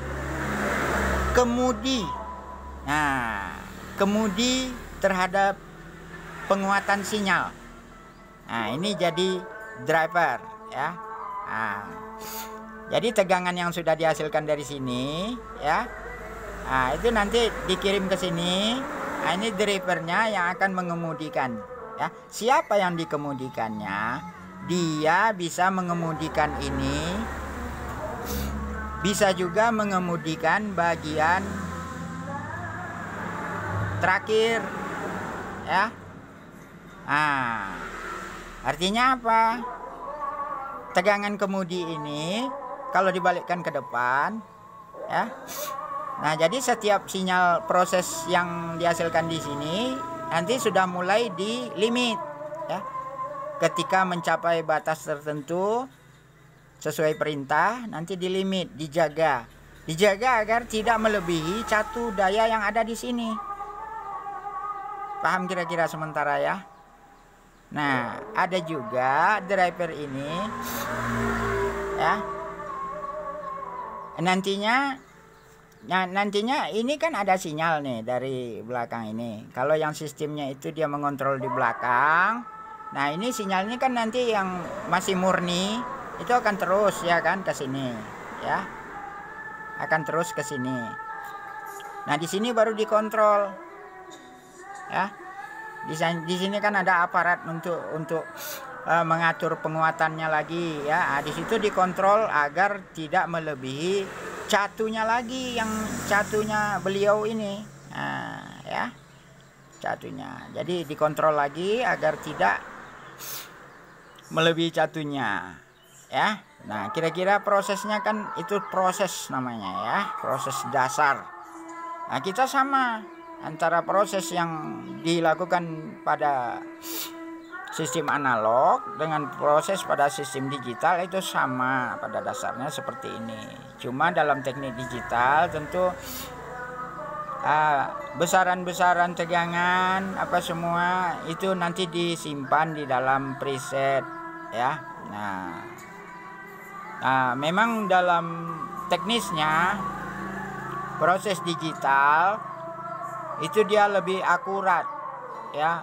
kemudi. Nah kemudi terhadap penguatan sinyal. Nah ini jadi driver ya. Nah, jadi tegangan yang sudah dihasilkan dari sini ya, nah itu nanti dikirim ke sini. Nah ini drivernya yang akan mengemudikan ya. Siapa yang dikemudikannya? Dia bisa mengemudikan ini, bisa juga mengemudikan bagian terakhir ya. Nah artinya apa? Tegangan kemudi ini kalau dibalikkan ke depan ya. Nah jadi setiap sinyal proses yang dihasilkan di sini nanti sudah mulai di limit ya. Ketika mencapai batas tertentu sesuai perintah, nanti di limit, dijaga agar tidak melebihi catu daya yang ada di sini. Paham kira-kira sementara ya? Nah ada juga driver ini ya. Nantinya ini kan ada sinyal nih dari belakang ini. Kalau yang sistemnya itu dia mengontrol di belakang. Nah ini sinyalnya kan nanti yang masih murni itu akan terus ya kan ke sini ya. Akan terus ke sini. Nah di sini baru dikontrol ya. Di sini kan ada aparat untuk mengatur penguatannya lagi ya. Nah, di situ dikontrol agar tidak melebihi catunya lagi, yang catunya beliau ini. Nah, ya. Catunya. Jadi dikontrol lagi agar tidak melebihi catunya ya. Nah, kira-kira prosesnya kan itu proses namanya ya, proses dasar. Nah, kita sama antara proses yang dilakukan pada sistem analog dengan proses pada sistem digital itu sama pada dasarnya seperti ini. Cuma dalam teknik digital tentu besaran-besaran tegangan apa semua itu nanti disimpan di dalam preset ya. Nah memang dalam teknisnya proses digital itu dia lebih akurat ya,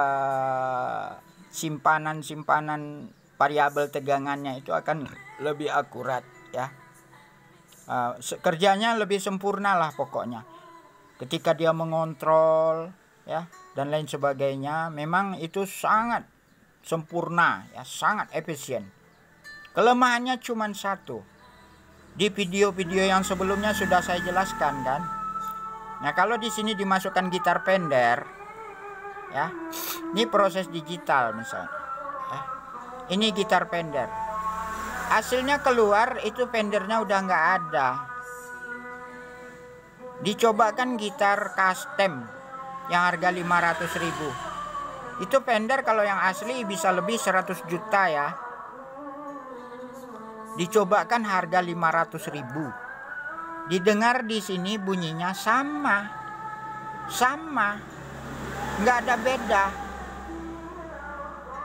simpanan variabel tegangannya itu akan lebih akurat ya. Kerjanya lebih sempurna lah pokoknya ketika dia mengontrol ya dan lain sebagainya. Memang itu sangat sempurna ya, sangat efisien. Kelemahannya cuma satu, di video-video yang sebelumnya sudah saya jelaskan kan. Nah kalau di sini dimasukkan gitar Fender ya, ini proses digital misalnya ya. Ini gitar Fender, hasilnya keluar itu Fendernya udah nggak ada. Dicobakan gitar custom yang harga 500.000, itu Fender kalau yang asli bisa lebih 100 juta ya. Dicobakan harga 500.000. Didengar di sini bunyinya sama, nggak ada beda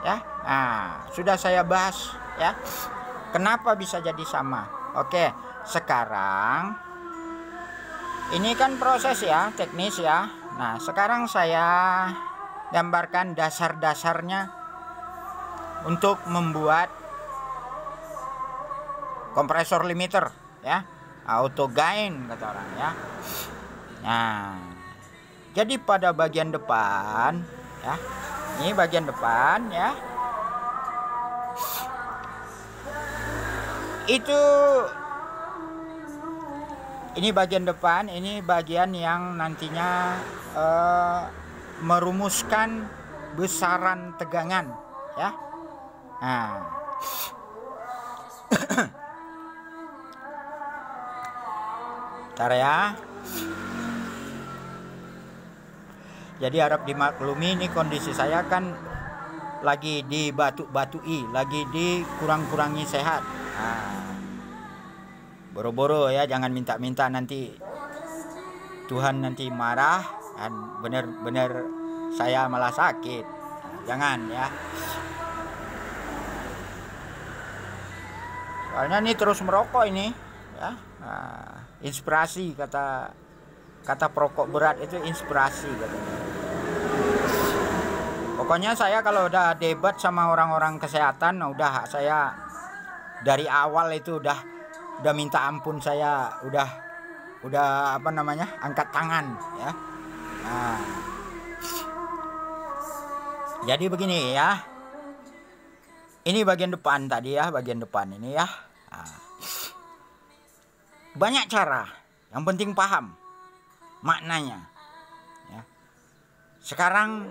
ya. Nah, sudah saya bahas ya. Kenapa bisa jadi sama? Oke, sekarang ini kan proses ya, teknis ya. Nah, sekarang saya gambarkan dasar-dasarnya untuk membuat kompresor limiter ya, auto gain kata orang ya. Nah, jadi pada bagian depan ya, ini bagian depan ya, itu ini bagian depan, ini bagian yang nantinya merumuskan besaran tegangan ya. Nah, bentar ya. Jadi harap dimaklumi, ini kondisi saya kan lagi dibatuk-batui, lagi dikurang-kurangi sehat. Nah, boro-boro ya, jangan minta-minta nanti Tuhan nanti marah dan bener-bener saya malah sakit. Nah, jangan ya. Soalnya ini terus merokok ini ya. Nah, inspirasi kata perokok berat itu inspirasi katanya. Pokoknya saya kalau udah debat sama orang-orang kesehatan, udah saya dari awal itu udah minta ampun, saya udah apa namanya, angkat tangan ya. Nah, jadi begini ya, ini bagian depan tadi ya, bagian depan ini ya. Nah, banyak cara, yang penting paham maknanya ya. Sekarang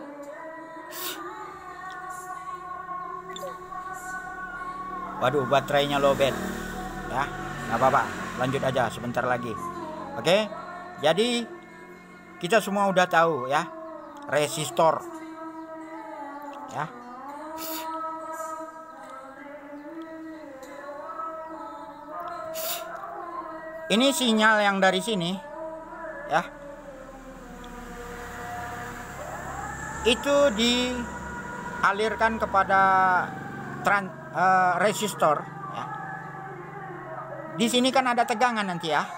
waduh, baterainya lowbat ya, nggak apa-apa, lanjut aja sebentar lagi. Oke, jadi kita semua udah tahu ya, resistor ya. Ini sinyal yang dari sini ya, itu dialirkan kepada resistor ya. Di sini kan ada tegangan nanti ya,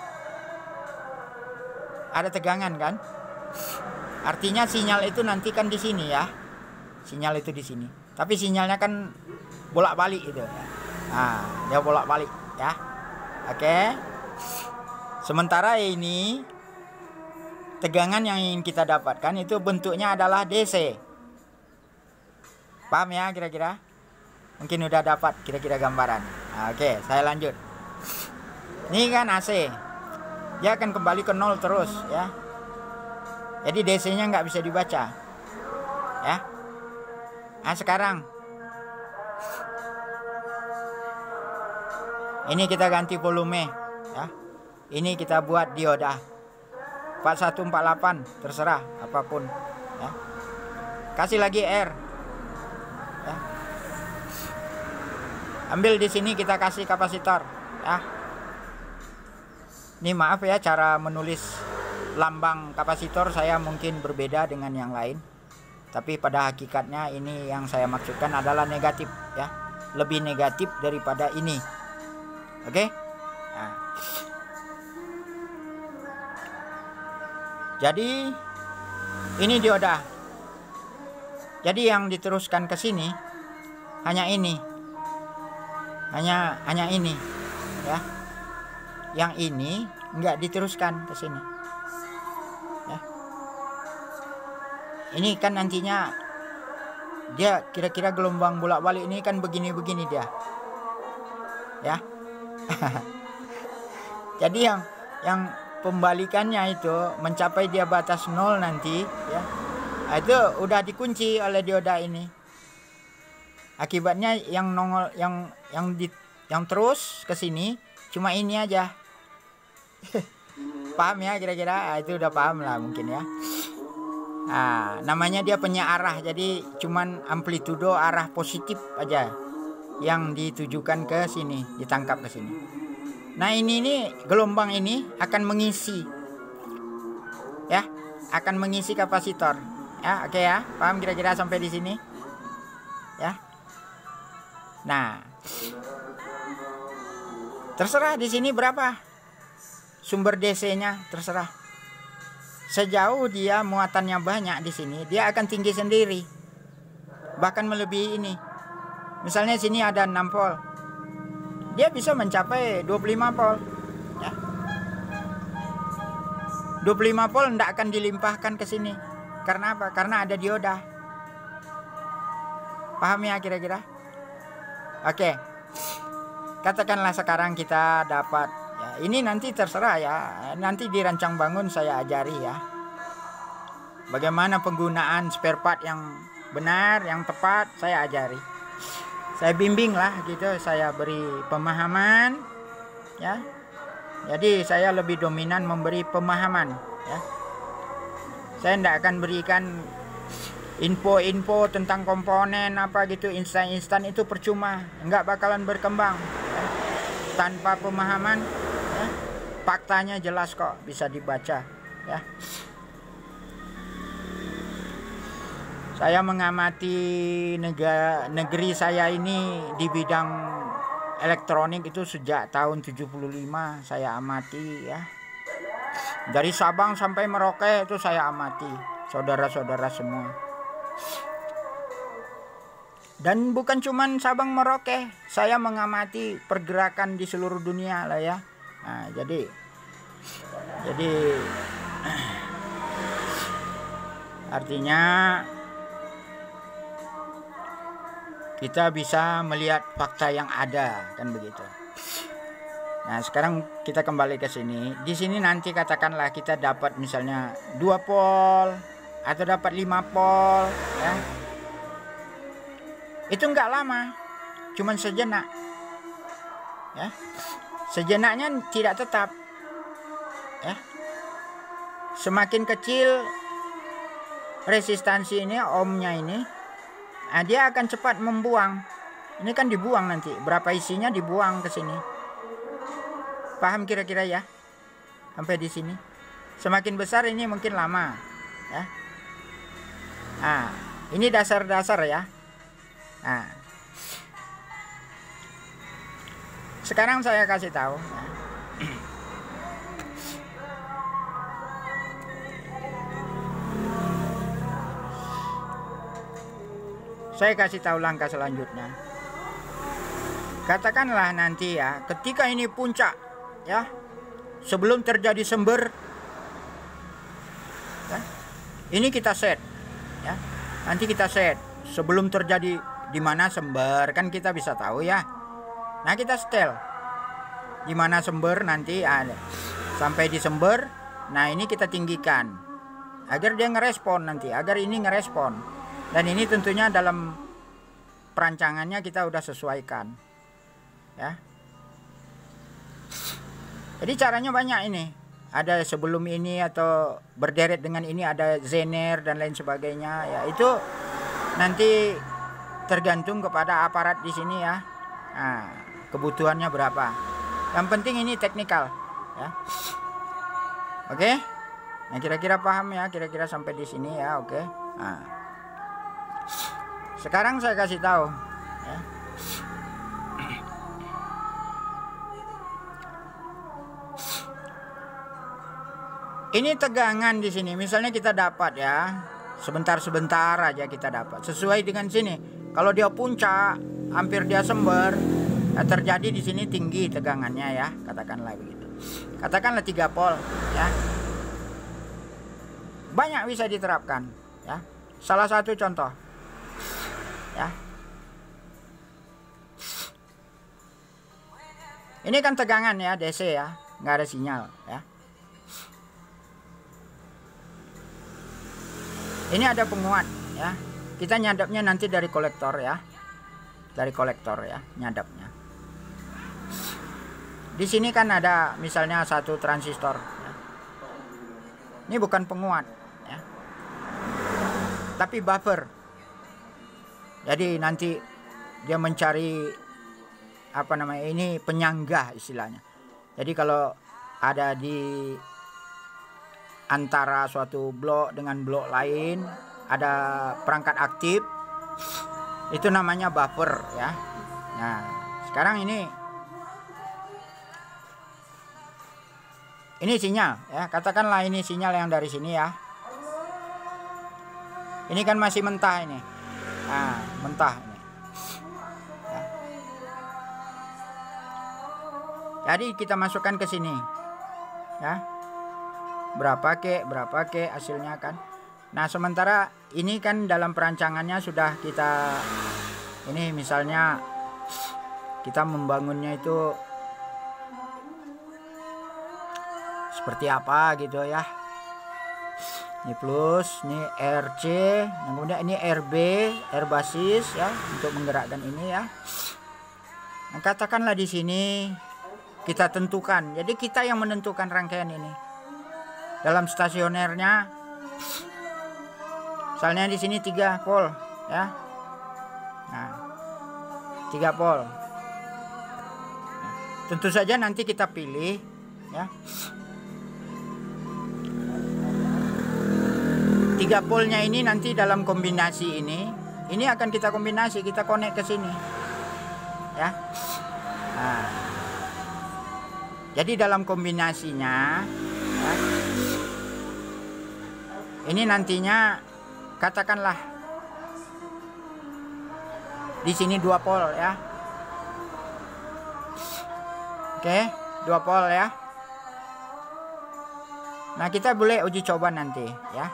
ada tegangan kan, artinya sinyal itu nanti kan di sini ya, sinyal itu di sini, tapi sinyalnya kan bolak-balik itu ya. Nah, dia bolak-balik ya. Oke, sementara ini tegangan yang ingin kita dapatkan itu bentuknya adalah DC. Paham ya kira-kira? Mungkin udah dapat kira-kira gambaran. Nah, oke, saya lanjut. Ini kan AC, dia akan kembali ke nol terus ya. Jadi DC-nya nggak bisa dibaca ya. Nah, sekarang ini kita ganti volume ya. Ini kita buat dioda 4148, terserah apapun ya. Kasih lagi R ya. Ambil di sini kita kasih kapasitor ya. Ini maaf ya, cara menulis lambang kapasitor saya mungkin berbeda dengan yang lain, tapi pada hakikatnya ini yang saya maksudkan adalah negatif ya, lebih negatif daripada ini. Oke. Nah, jadi ini dioda. Jadi yang diteruskan ke sini hanya ini. Hanya ini ya. Yang ini enggak diteruskan ke sini. Ya. Ini kan nantinya dia kira-kira gelombang bolak-balik ini kan begini-begini dia. Ya. Jadi yang pembalikannya itu mencapai dia batas 0 nanti ya. Nah, itu udah dikunci oleh dioda ini. Akibatnya yang nongol yang terus ke sini cuma ini aja. Paham ya kira-kira? Nah, itu udah paham lah mungkin ya. Nah, namanya dia penyearah, jadi cuman amplitudo arah positif aja yang ditujukan ke sini, ditangkap ke sini. Nah, ini gelombang ini akan mengisi ya, akan mengisi kapasitor. Ya, oke ya. Paham kira-kira sampai di sini? ya. Nah, terserah di sini berapa sumber DC-nya, terserah. Sejauh dia muatannya banyak di sini, dia akan tinggi sendiri, bahkan melebihi ini. Misalnya sini ada 6 volt, dia bisa mencapai 25 volt, ya. 25 volt tidak akan dilimpahkan ke sini. Karena apa? Karena ada dioda. Paham ya kira-kira? Oke. Katakanlah sekarang kita dapat, ya, ini nanti terserah ya. Nanti di rancang bangun saya ajari ya. Bagaimana penggunaan spare part yang benar, yang tepat, saya ajari. Saya bimbing lah gitu, saya beri pemahaman, ya. Jadi saya lebih dominan memberi pemahaman, ya. Saya tidak akan berikan info-info tentang komponen apa gitu instan-instan, itu percuma, nggak bakalan berkembang, ya. Tanpa pemahaman, ya. Faktanya jelas kok, bisa dibaca, ya. Saya mengamati negeri saya ini di bidang elektronik itu sejak tahun 75 saya amati, ya. Dari Sabang sampai Merauke itu saya amati, saudara-saudara semua. Dan bukan cuman Sabang Merauke, saya mengamati pergerakan di seluruh dunia lah ya. Nah, jadi artinya kita bisa melihat fakta yang ada, kan begitu. Nah, sekarang kita kembali ke sini. Di sini nanti katakanlah kita dapat misalnya 2 pol atau dapat 5 pol, ya. Itu enggak lama, cuman sejenak, ya. Sejenaknya tidak tetap, ya. Semakin kecil resistansi ini, ohmnya ini, nah, dia akan cepat membuang. Ini kan dibuang nanti, berapa isinya dibuang ke sini. Paham kira-kira ya? Sampai di sini. Semakin besar ini mungkin lama, ya. Nah, ini dasar-dasar ya. Nah, sekarang saya kasih tahu, ya. Saya kasih tahu langkah selanjutnya. Katakanlah nanti ya, ketika ini puncak, ya, sebelum terjadi sumber, ya, ini kita set, ya. Nanti kita set sebelum terjadi di mana sumber, kan kita bisa tahu ya. Nah, kita setel di mana sumber nanti ada. Sampai di sumber, nah ini kita tinggikan agar dia ngerespon nanti, agar ini ngerespon. Dan ini tentunya dalam perancangannya kita udah sesuaikan, ya. Jadi caranya banyak ini. Ada sebelum ini atau berderet dengan ini, ada zener dan lain sebagainya, ya. Itu nanti tergantung kepada aparat di sini ya. Nah, kebutuhannya berapa. Yang penting ini teknikal, ya. Oke? Nah, kira-kira paham ya, kira-kira sampai di sini ya, oke. Nah, sekarang saya kasih tahu, ya. Ini tegangan di sini. Misalnya kita dapat ya, sebentar-sebentar aja kita dapat. Sesuai dengan sini. Kalau dia puncak, hampir dia sumber, nah, terjadi di sini tinggi tegangannya ya, katakanlah begitu. Katakanlah 3 volt, ya. Banyak bisa diterapkan, ya. Salah satu contoh, ya. Ini kan tegangan ya, DC ya, nggak ada sinyal, ya. Ini ada penguat, ya. Kita nyadapnya nanti dari kolektor ya, dari kolektor ya, nyadapnya. Di sini kan ada misalnya 1 transistor, ya. Ini bukan penguat, ya, tapi buffer. Jadi nanti dia mencari apa namanya, ini penyangga istilahnya. Jadi kalau ada di antara suatu blok dengan blok lain ada perangkat aktif, Itu namanya buffer ya. Nah, sekarang ini sinyal ya, katakanlah ini sinyal yang dari sini ya. Ini kan masih mentah ini. Nah, mentah ini. Ya. Jadi kita masukkan ke sini. Ya. Berapa ke hasilnya kan. Nah, sementara ini kan dalam perancangannya sudah kita, ini misalnya kita membangunnya itu seperti apa gitu ya. Ini plus, ini RC, kemudian ini RB, R basis ya, untuk menggerakkan ini ya. Nah, katakanlah di sini kita tentukan. Jadi kita yang menentukan rangkaian ini. Dalam stasionernya, misalnya di sini 3 volt ya. Nah, 3 volt. Nah, tentu saja nanti kita pilih ya. 3 polnya ini nanti dalam kombinasi ini akan kita kombinasi, kita connect ke sini ya. Nah, jadi dalam kombinasinya ya, ini nantinya katakanlah di sini 2 pol ya. Oke, 2 pol ya. Nah, kita boleh uji coba nanti ya.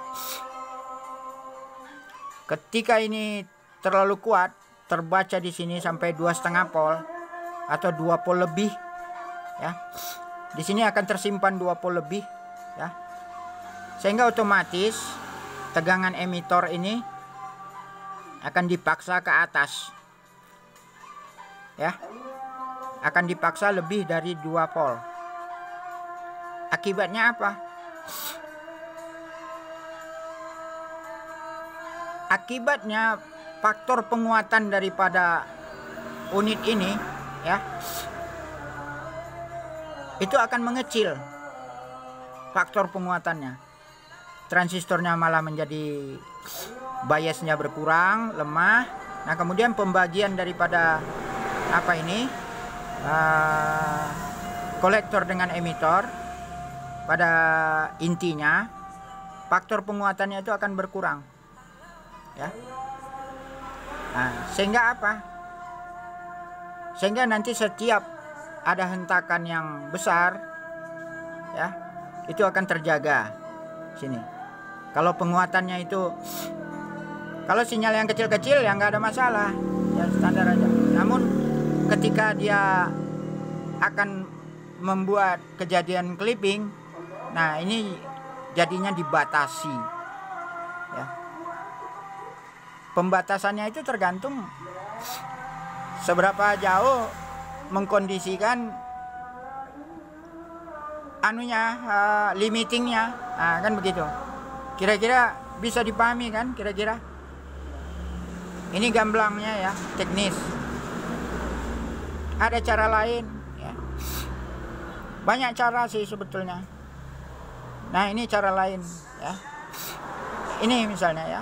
Ketika ini terlalu kuat, terbaca di sini sampai 2,5 pol atau 2 pol lebih ya. Di sini akan tersimpan 2 pol lebih ya. Sehingga otomatis tegangan emitor ini akan dipaksa ke atas. Ya. Akan dipaksa lebih dari 2 pol. Akibatnya apa? Akibatnya faktor penguatan daripada unit ini ya, itu akan mengecil faktor penguatannya. Transistornya malah menjadi biasnya berkurang, lemah. Nah, kemudian pembagian daripada apa ini kolektor dengan emitor, pada intinya faktor penguatannya itu akan berkurang ya. Nah, sehingga apa? Sehingga nanti setiap ada hentakan yang besar ya, itu akan terjaga sini. Kalau penguatannya itu, kalau sinyal yang kecil-kecil ya nggak ada masalah ya, standar aja. Namun ketika dia akan membuat kejadian clipping, nah ini jadinya dibatasi ya. Pembatasannya itu tergantung seberapa jauh mengkondisikan anunya, limitingnya, nah, kan begitu. Kira-kira bisa dipahami kan kira-kira? Ini gamblangnya ya, teknis. Ada cara lain ya. Banyak cara sih sebetulnya. Nah, ini cara lain ya. Ini misalnya ya.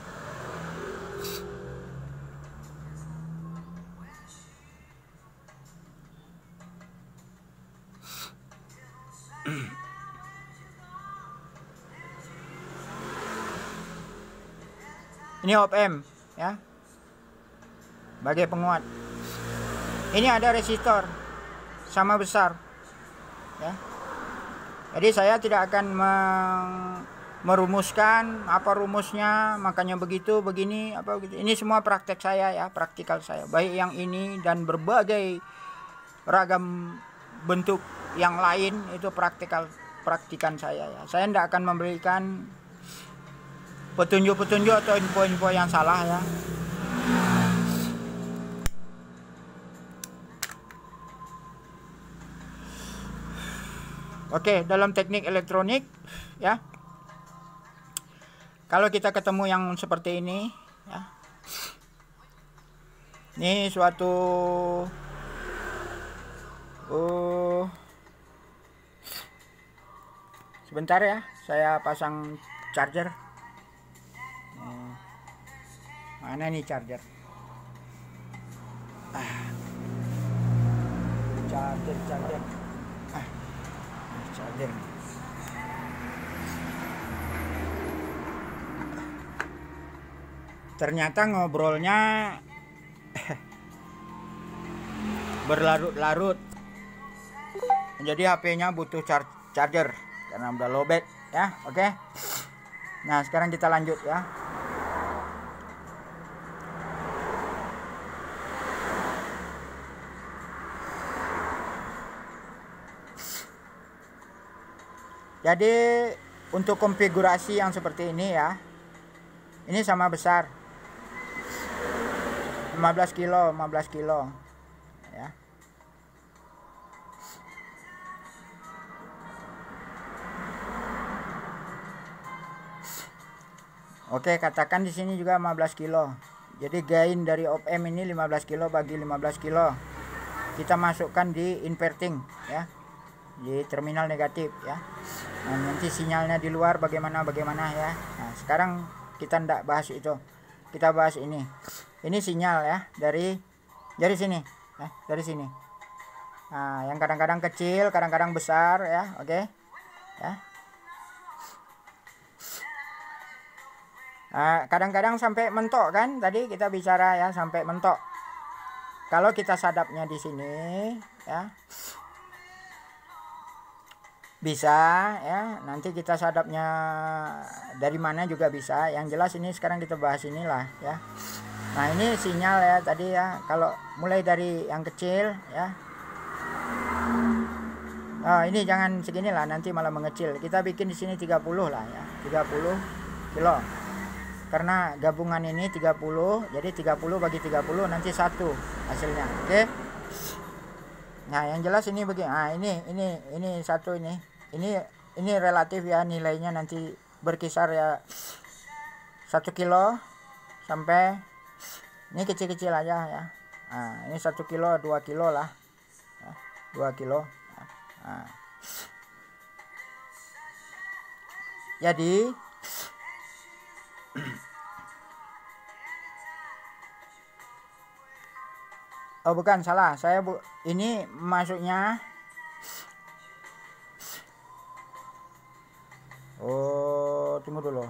Ini op-amp ya, sebagai penguat. Ini ada resistor sama besar ya. Jadi saya tidak akan merumuskan apa rumusnya, makanya begitu begini apa begitu. Ini semua praktek saya ya, praktikal saya, baik yang ini dan berbagai ragam bentuk yang lain, itu praktikan saya ya. Saya tidak akan memberikan petunjuk-petunjuk atau info-info yang salah ya. Oke, dalam teknik elektronik ya, kalau kita ketemu yang seperti ini ya, ini suatu sebentar ya, saya pasang charger. Mana nih charger? dari charger. Charger. Ternyata ngobrolnya berlarut-larut. Jadi HP-nya butuh charger karena udah lowbat ya. Oke. Nah, sekarang kita lanjut ya. Jadi untuk konfigurasi yang seperti ini ya. Ini sama besar. 15 kilo ya. Oke, katakan di sini juga 15 kilo. Jadi gain dari op-amp ini 15 kilo bagi 15 kilo. Kita masukkan di inverting ya. Di terminal negatif ya. Nah, nanti sinyalnya di luar bagaimana ya. Nah, sekarang kita tidak bahas itu. Kita bahas ini. Ini sinyal ya dari sini ya, dari sini. Nah, yang kadang-kadang kecil, kadang-kadang besar ya. Oke. Ya. Kadang-kadang sampai mentok kan, tadi kita bicara ya, sampai mentok. Kalau kita sadapnya di sini ya bisa ya, nanti kita sadapnya dari mana juga bisa. Yang jelas ini sekarang kita bahas inilah ya. Nah, ini sinyal ya tadi ya, kalau mulai dari yang kecil ya. Oh, ini jangan segini lah, nanti malah mengecil. Kita bikin di sini 30 lah ya, 30 kilo. Karena gabungan ini 30, jadi 30 bagi 30 nanti 1 hasilnya. Oke. Nah, yang jelas ini begini. Nah, ini satu ini. Ini relatif ya, nilainya nanti berkisar ya 1 kilo sampai ini kecil-kecil aja ya. Nah, ini 1 kilo, 2 kilo lah. Ya, 2 kilo. Nah. Jadi oh bukan, salah saya ini masuknya tunggu dulu.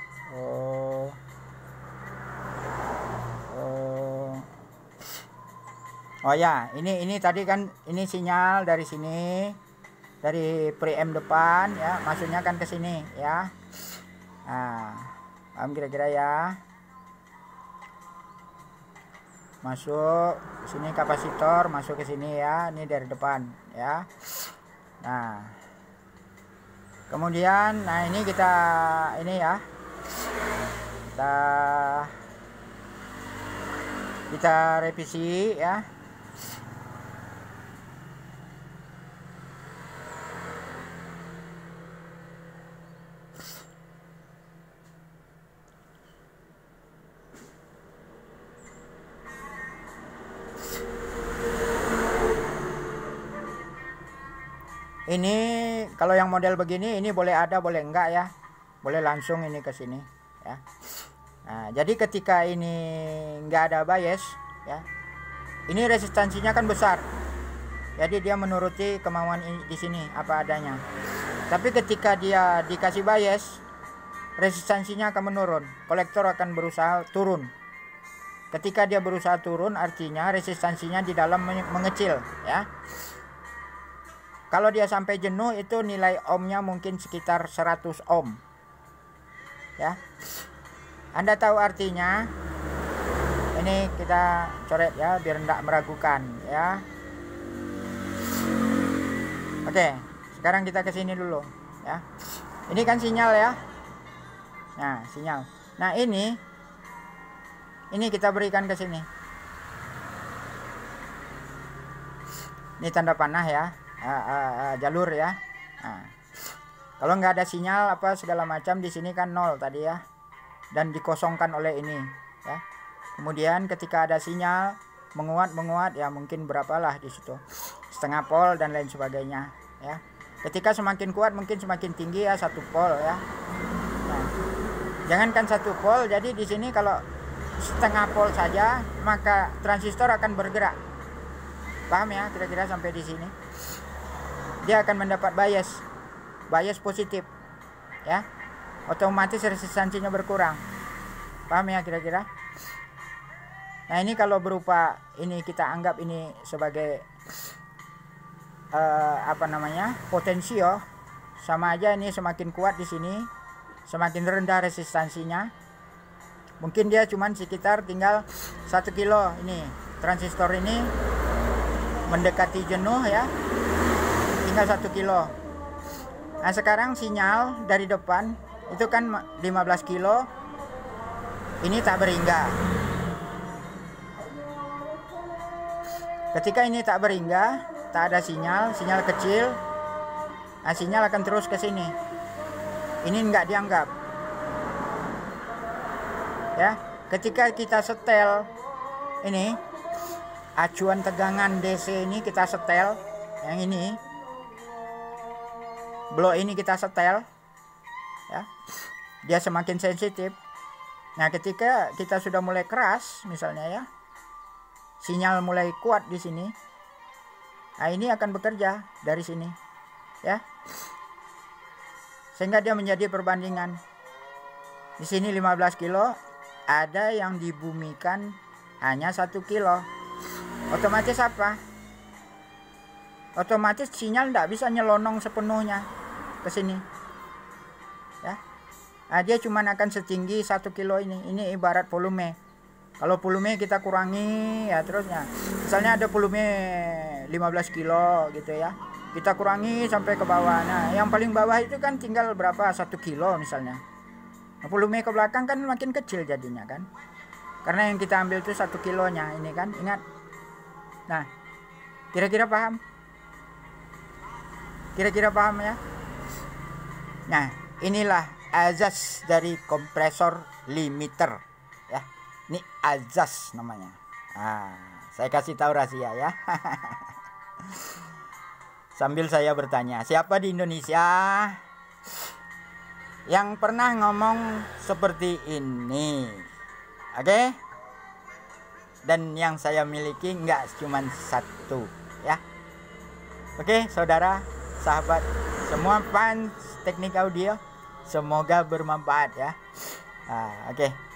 Oh ya, ini tadi kan ini sinyal dari sini, dari preamp depan ya, masuknya kan ke sini ya. Nah, paham kira-kira ya. Masuk ke sini kapasitor, masuk ke sini ya, ini dari depan ya. Nah, kemudian nah ini kita ini ya, kita revisi ya. Ini kalau yang model begini ini boleh ada boleh enggak ya, boleh langsung ini ke sini ya. Nah, jadi ketika ini enggak ada bias ya, ini resistansinya kan besar, jadi dia menuruti kemauan di sini apa adanya. Tapi ketika dia dikasih bias, resistansinya akan menurun, kolektor akan berusaha turun. Ketika dia berusaha turun, artinya resistansinya di dalam mengecil ya. Kalau dia sampai jenuh itu nilai ohmnya mungkin sekitar 100 ohm ya. Anda tahu artinya, ini kita coret ya biar tidak meragukan ya. Oke, sekarang kita ke sini dulu ya. Ini kan sinyal ya. Nah, sinyal. Nah, ini kita berikan ke sini. Ini tanda panah ya. Jalur ya. Nah, kalau nggak ada sinyal apa segala macam di sini kan 0 tadi ya, dan dikosongkan oleh ini ya. Kemudian ketika ada sinyal menguat ya mungkin berapalah di situ, setengah volt dan lain sebagainya ya. Ketika semakin kuat mungkin semakin tinggi ya 1 volt ya. Nah, jangankan 1 volt, jadi di sini kalau setengah volt saja maka transistor akan bergerak Paham ya kira-kira sampai di sini? Dia akan mendapat bias positif, ya. Otomatis resistansinya berkurang. Paham ya kira-kira? Nah, ini kalau berupa ini kita anggap ini sebagai potensio, sama aja ini semakin kuat di sini, semakin rendah resistansinya. Mungkin dia cuman sekitar tinggal 1 kilo ini. Transistor ini mendekati jenuh ya. Tinggal 1 kilo. Nah, sekarang sinyal dari depan itu kan 15 kilo. Ini tak berhingga. Ketika ini tak berhingga, tak ada sinyal kecil. Nah, sinyal akan terus ke sini. Ini enggak dianggap. Ya, ketika kita setel ini acuan tegangan DC ini kita setel, yang ini blok ini kita setel, ya, dia semakin sensitif. Nah, ketika kita sudah mulai keras, misalnya ya, sinyal mulai kuat di sini, nah ini akan bekerja dari sini, ya, sehingga dia menjadi perbandingan. Di sini 15 kilo, ada yang dibumikan hanya 1 kilo. Otomatis apa? Otomatis sinyal tidak bisa nyelonong sepenuhnya ke sini, ya. Nah, dia cuma akan setinggi 1 kilo ini. Ini ibarat volume. Kalau volume kita kurangi ya terusnya. Misalnya ada volume 15 kilo gitu ya. Kita kurangi sampai ke bawah. Nah, yang paling bawah itu kan tinggal berapa? 1 kilo misalnya. Nah, volume ke belakang kan makin kecil jadinya kan. Karena yang kita ambil itu 1 kilonya ini kan. Ingat. Nah, kira-kira paham? Kira-kira paham ya? Nah, inilah azas dari kompresor limiter ya. Ini azas namanya. Nah, saya kasih tahu rahasia ya. Sambil saya bertanya, siapa di Indonesia yang pernah ngomong seperti ini? Oke? Dan yang saya miliki enggak cuma 1 ya. Oke, saudara, sahabat, semua fans teknik audio, semoga bermanfaat ya. Oke.